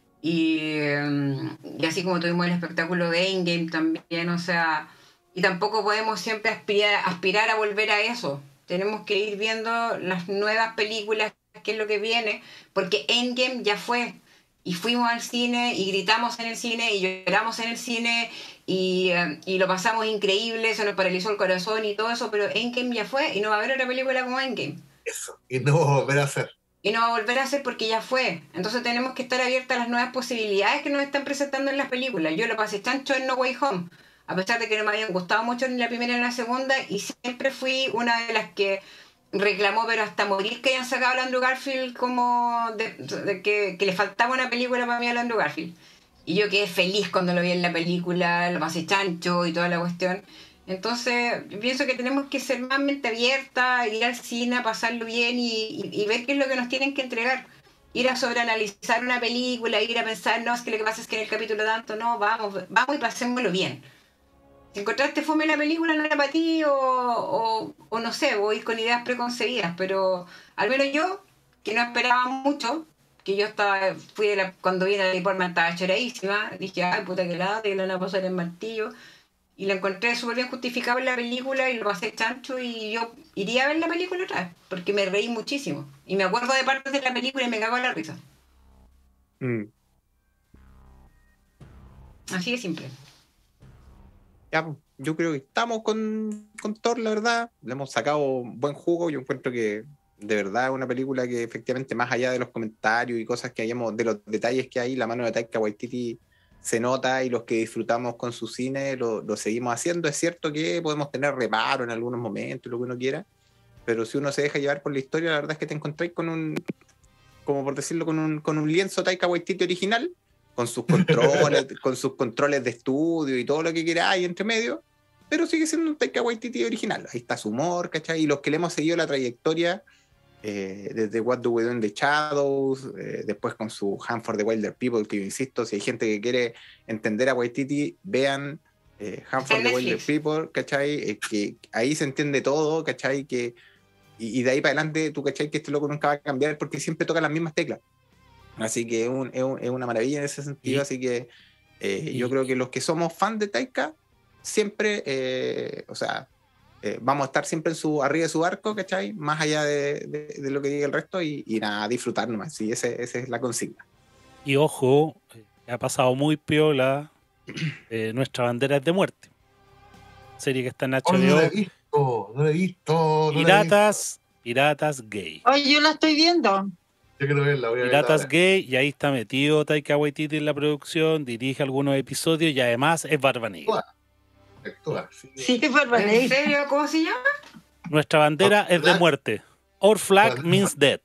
Y, y así como tuvimos el espectáculo de Endgame también, o sea, y tampoco podemos siempre aspirar, aspirar a volver a eso. Tenemos que ir viendo las nuevas películas, qué es lo que viene, porque Endgame ya fue. Y fuimos al cine y gritamos en el cine y lloramos en el cine y, uh, y lo pasamos increíble, se nos paralizó el corazón y todo eso, pero Endgame ya fue y no va a haber otra película como Endgame. Eso, y no va a volver a hacer. Y no va a volver a hacer porque ya fue. Entonces tenemos que estar abiertas a las nuevas posibilidades que nos están presentando en las películas. Yo lo pasé chancho en No Way Home, a pesar de que no me habían gustado mucho ni la primera ni la segunda, y siempre fui una de las que reclamó, pero hasta morir, que hayan sacado a Andrew Garfield como de, de que, que le faltaba una película para mí a Andrew Garfield. Y yo quedé feliz cuando lo vi en la película, lo pasé chancho y toda la cuestión. Entonces, yo pienso que tenemos que ser más mente abierta, ir al cine, pasarlo bien y, y, y ver qué es lo que nos tienen que entregar. Ir a sobreanalizar una película, ir a pensar, no, es que lo que pasa es que en el capítulo tanto, no, vamos, vamos y pasémoslo bien. Si encontraste fome la película, no era para ti, o, o, o no sé, o ir con ideas preconcebidas, pero al menos yo, que no esperaba mucho, que yo estaba, fui de la, cuando vi a Department estaba choradísima, dije, ay, puta que lata, que le van a pasar el martillo, y la encontré súper bien justificable la película y lo pasé chancho, y yo iría a ver la película otra vez, porque me reí muchísimo, y me acuerdo de partes de la película y me cago en la risa. Mm. Así de simple. Ya, yo creo que estamos con, con Thor, la verdad. Le hemos sacado buen jugo. Yo encuentro que de verdad es una película que efectivamente, más allá de los comentarios y cosas que hayamos, de los detalles que hay, la mano de Taika Waititi se nota y los que disfrutamos con su cine lo, lo seguimos haciendo. Es cierto que podemos tener reparo en algunos momentos, lo que uno quiera, pero si uno se deja llevar por la historia, la verdad es que te encontráis con un, como por decirlo, con un, con un lienzo Taika Waititi original, con sus controles, con sus controles de estudio y todo lo que queráis entre medio, pero sigue siendo un Taika Waititi original. Ahí está su humor, ¿cachai? Y los que le hemos seguido la trayectoria, eh, desde What Do We Do in the Shadows, eh, después con su Hunt for the Wilder People, que yo insisto, si hay gente que quiere entender a Waititi, vean eh, Hunt for the Wilder People, ¿cachai? Eh, que ahí se entiende todo, ¿cachai? Que, y, y de ahí para adelante, tú, ¿cachai? Que este loco nunca va a cambiar porque siempre toca las mismas teclas. Así que es, un, es, un, es una maravilla en ese sentido. ¿Y? Así que eh, yo creo que los que somos fans de Taika, siempre, eh, o sea, eh, vamos a estar siempre en su, arriba de su barco, ¿cachai? Más allá de, de, de lo que diga el resto y, y nada, disfrutar nomás. Sí, ese, esa es la consigna. Y ojo, ha pasado muy piola eh, Nuestra Bandera es de Muerte. Serie que está en H B O. Oh, no la he visto, no la he visto. No Piratas, Piratas Gay. Ay, yo la estoy viendo. Yo quiero verla, voy a Piratas verla. Gay, y ahí está metido Taika Waititi en la producción, dirige algunos episodios y además es Barba Negra. Actúa, sí. Sí, es Barba ¿En Negra. serio? ¿Cómo se llama? Nuestra bandera Oh, es de flag. muerte. Our flag means death.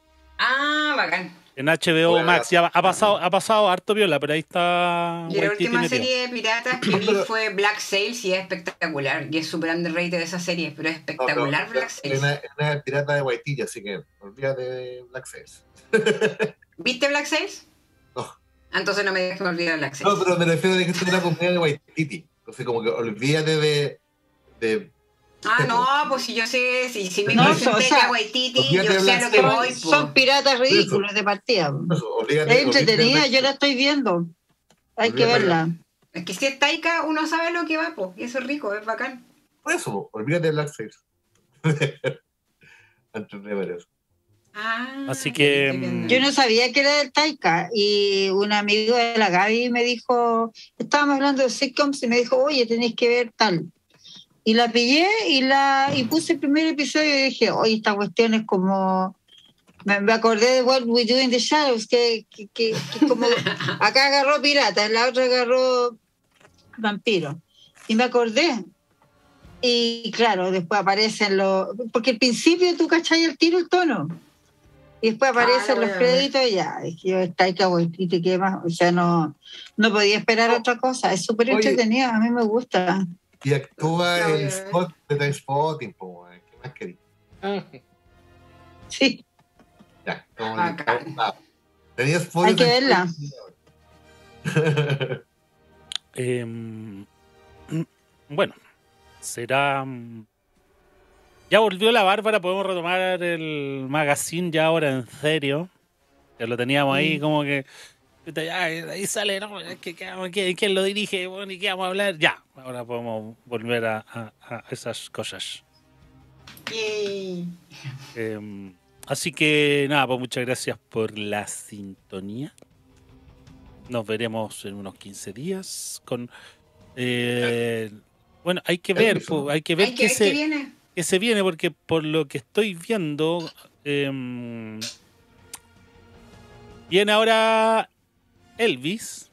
Ah, bacán. En H B O Bueno, Max. Ya ha pasado, ha pasado harto viola, pero ahí está. Y la Waititi última metido. serie de piratas que vi fue Black Sails y es espectacular. Y es súper underrated esa serie, pero es espectacular No, pero Black es Sails. una, es una pirata de Waititi, así que olvídate de Black Sails. ¿Viste Black Sails? No. Ah, entonces no me dejes olvidar Black Sails. No, pero me refiero a que esto es una comunidad de Waititi. Entonces, como que olvídate de. de Ah, no, pues si yo sé, si, si me No, dicen o Taika sea, Waititi, olvídate yo de sé Black a lo que Sails. voy, Son, po. son piratas ridículos de partida. eso, olvídate, Es entretenida, olvídate de- yo la estoy viendo. Hay que Olvídate. verla. Es que si es Taika, uno sabe lo que va, po. Y eso es rico, es bacán. Por eso, olvídate de Black Sails. Antes de ver eso. Ah, Así que, estoy viendo. Yo no sabía que era del Taika y un amigo de la Gaby me dijo, estábamos hablando de sitcoms y me dijo, oye, tenéis que ver tal. Y la pillé y la y puse el primer episodio y dije, oye, esta cuestión es como... Me, me acordé de What We Do in the Shadows, que, que, que, que como acá agarró pirata, en la otra agarró vampiro. Y me acordé. Y claro, después aparecen los... Porque al principio tú cachai el tiro, el tono. Y después aparecen Ah, los bueno. créditos y ya. Es que yo, Taika Waititi, ¿qué más? O sea, no, no podía esperar otra cosa. Es súper Oye. entretenida, a mí me gusta. Y actúa La voy a el ver. spot de Trainspotting, po, weón. ¿Qué más querís? Ah, Sí, Ya, estamos Bacán. listos. Ah, tenías hay que verla. Eh, mm, bueno, será. mm, Ya volvió la Bárbara, podemos retomar el magazine ya ahora en serio. Ya lo teníamos ahí como que. puta, ya, ahí sale, ¿no? ¿Qué- qué- qué- ¿Quién lo dirige? Bueno, ¿y qué vamos a hablar? Ya, ahora podemos volver a, a- a esas cosas. Yay. Eh, así que nada, pues muchas gracias por la sintonía. Nos veremos en unos quince días con. eh, bueno, hay que ver, Eso. pues, hay que ver Hay que qué ver se. qué viene. que se viene, porque por lo que estoy viendo, eh, viene ahora Elvis,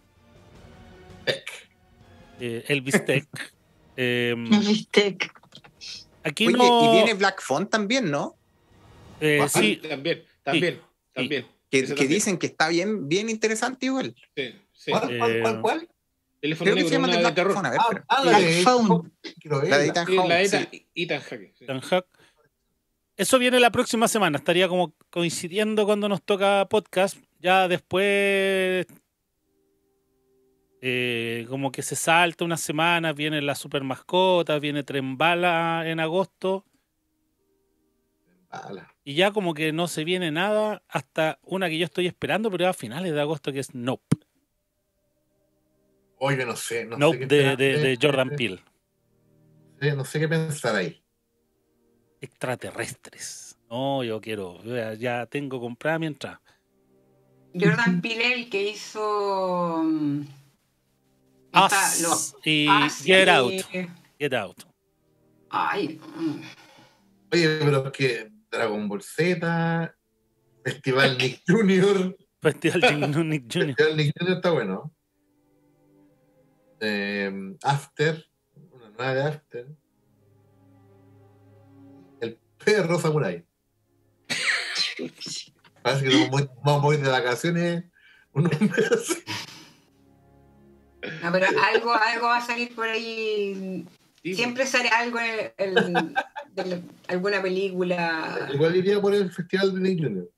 eh, Elvis Tech. Eh, ¿Viste? aquí Oye, no. y viene Black Phone también, ¿no? eh, sí, también, también, también. Que, Ese que también. dicen que está bien, bien interesante igual. Sí, sí. ¿Cuál, cuál, cuál, Eh, cuál? Teléfono Creo que se negro, llama una The de Black terror. Phone. A ver, Ah, espera. ah, la Black de Phone. Quiero La de verla. Ethan Sí, la Hawke, Ethan, sí. Ethan Hawke, sí. Dan Hawk. Eso viene la próxima semana, estaría como coincidiendo cuando nos toca podcast. Ya después, eh, como que se salta unas semanas, viene la super mascota, viene Trembala en agosto. Ala. Y ya como que no se viene nada hasta una que yo estoy esperando, pero es a finales de agosto, que es Nope. Oye, no sé. No Nope sé qué de, esperar de, de Jordan Peele. Sí, no sé qué pensar ahí. Extraterrestres. No, yo quiero, yo ya, ya tengo comprada mientras. Jordan Peele, el que hizo. mm, esta- Us lo- y Us Get y- Out. Get Out. Ay, mm. Oye, pero es que Dragon Ball Z, Festival Nick Junior Festival de Nick Junior Festival Nick Junior está bueno. Eh, After, una nueva de After. El perro Samurai. Parece que nos vamos, vamos a ir de vacaciones unos meses. No, pero algo, algo va a salir por ahí. Sí, siempre sale algo en el, el, de la, alguna película. Igual iría por el Festival de Nick Junior.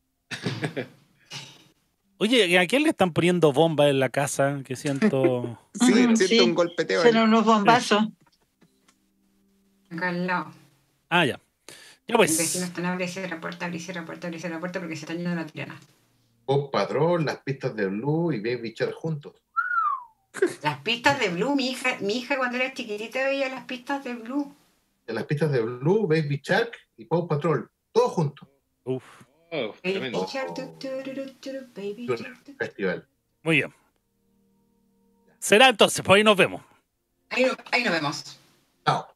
Oye, ¿a quién le están poniendo bombas en la casa? Que siento... sí, Mm, siento sí. un golpeteo. Son unos bombazos. Acá al lado. Ah, ya. Ya El pues. vecino está en abre y cierra la puerta, abre y cierra la puerta, abre y cierra la puerta porque se están yendo a la tirana. Paw Patrol, las pistas de Blue y Baby Shark juntos. Las pistas de Blue, mi hija, mi hija cuando era chiquitita veía las pistas de Blue. En las pistas de Blue, Baby Shark y Paw Patrol, todos juntos. Uf. Oh, Baby tremendo. Shark, tu, tu, tu, tu, tu, Baby Un Shark, tu. festival. Muy bien. Será entonces, pues ahí nos vemos. Ahí, no- ahí nos vemos. Chao.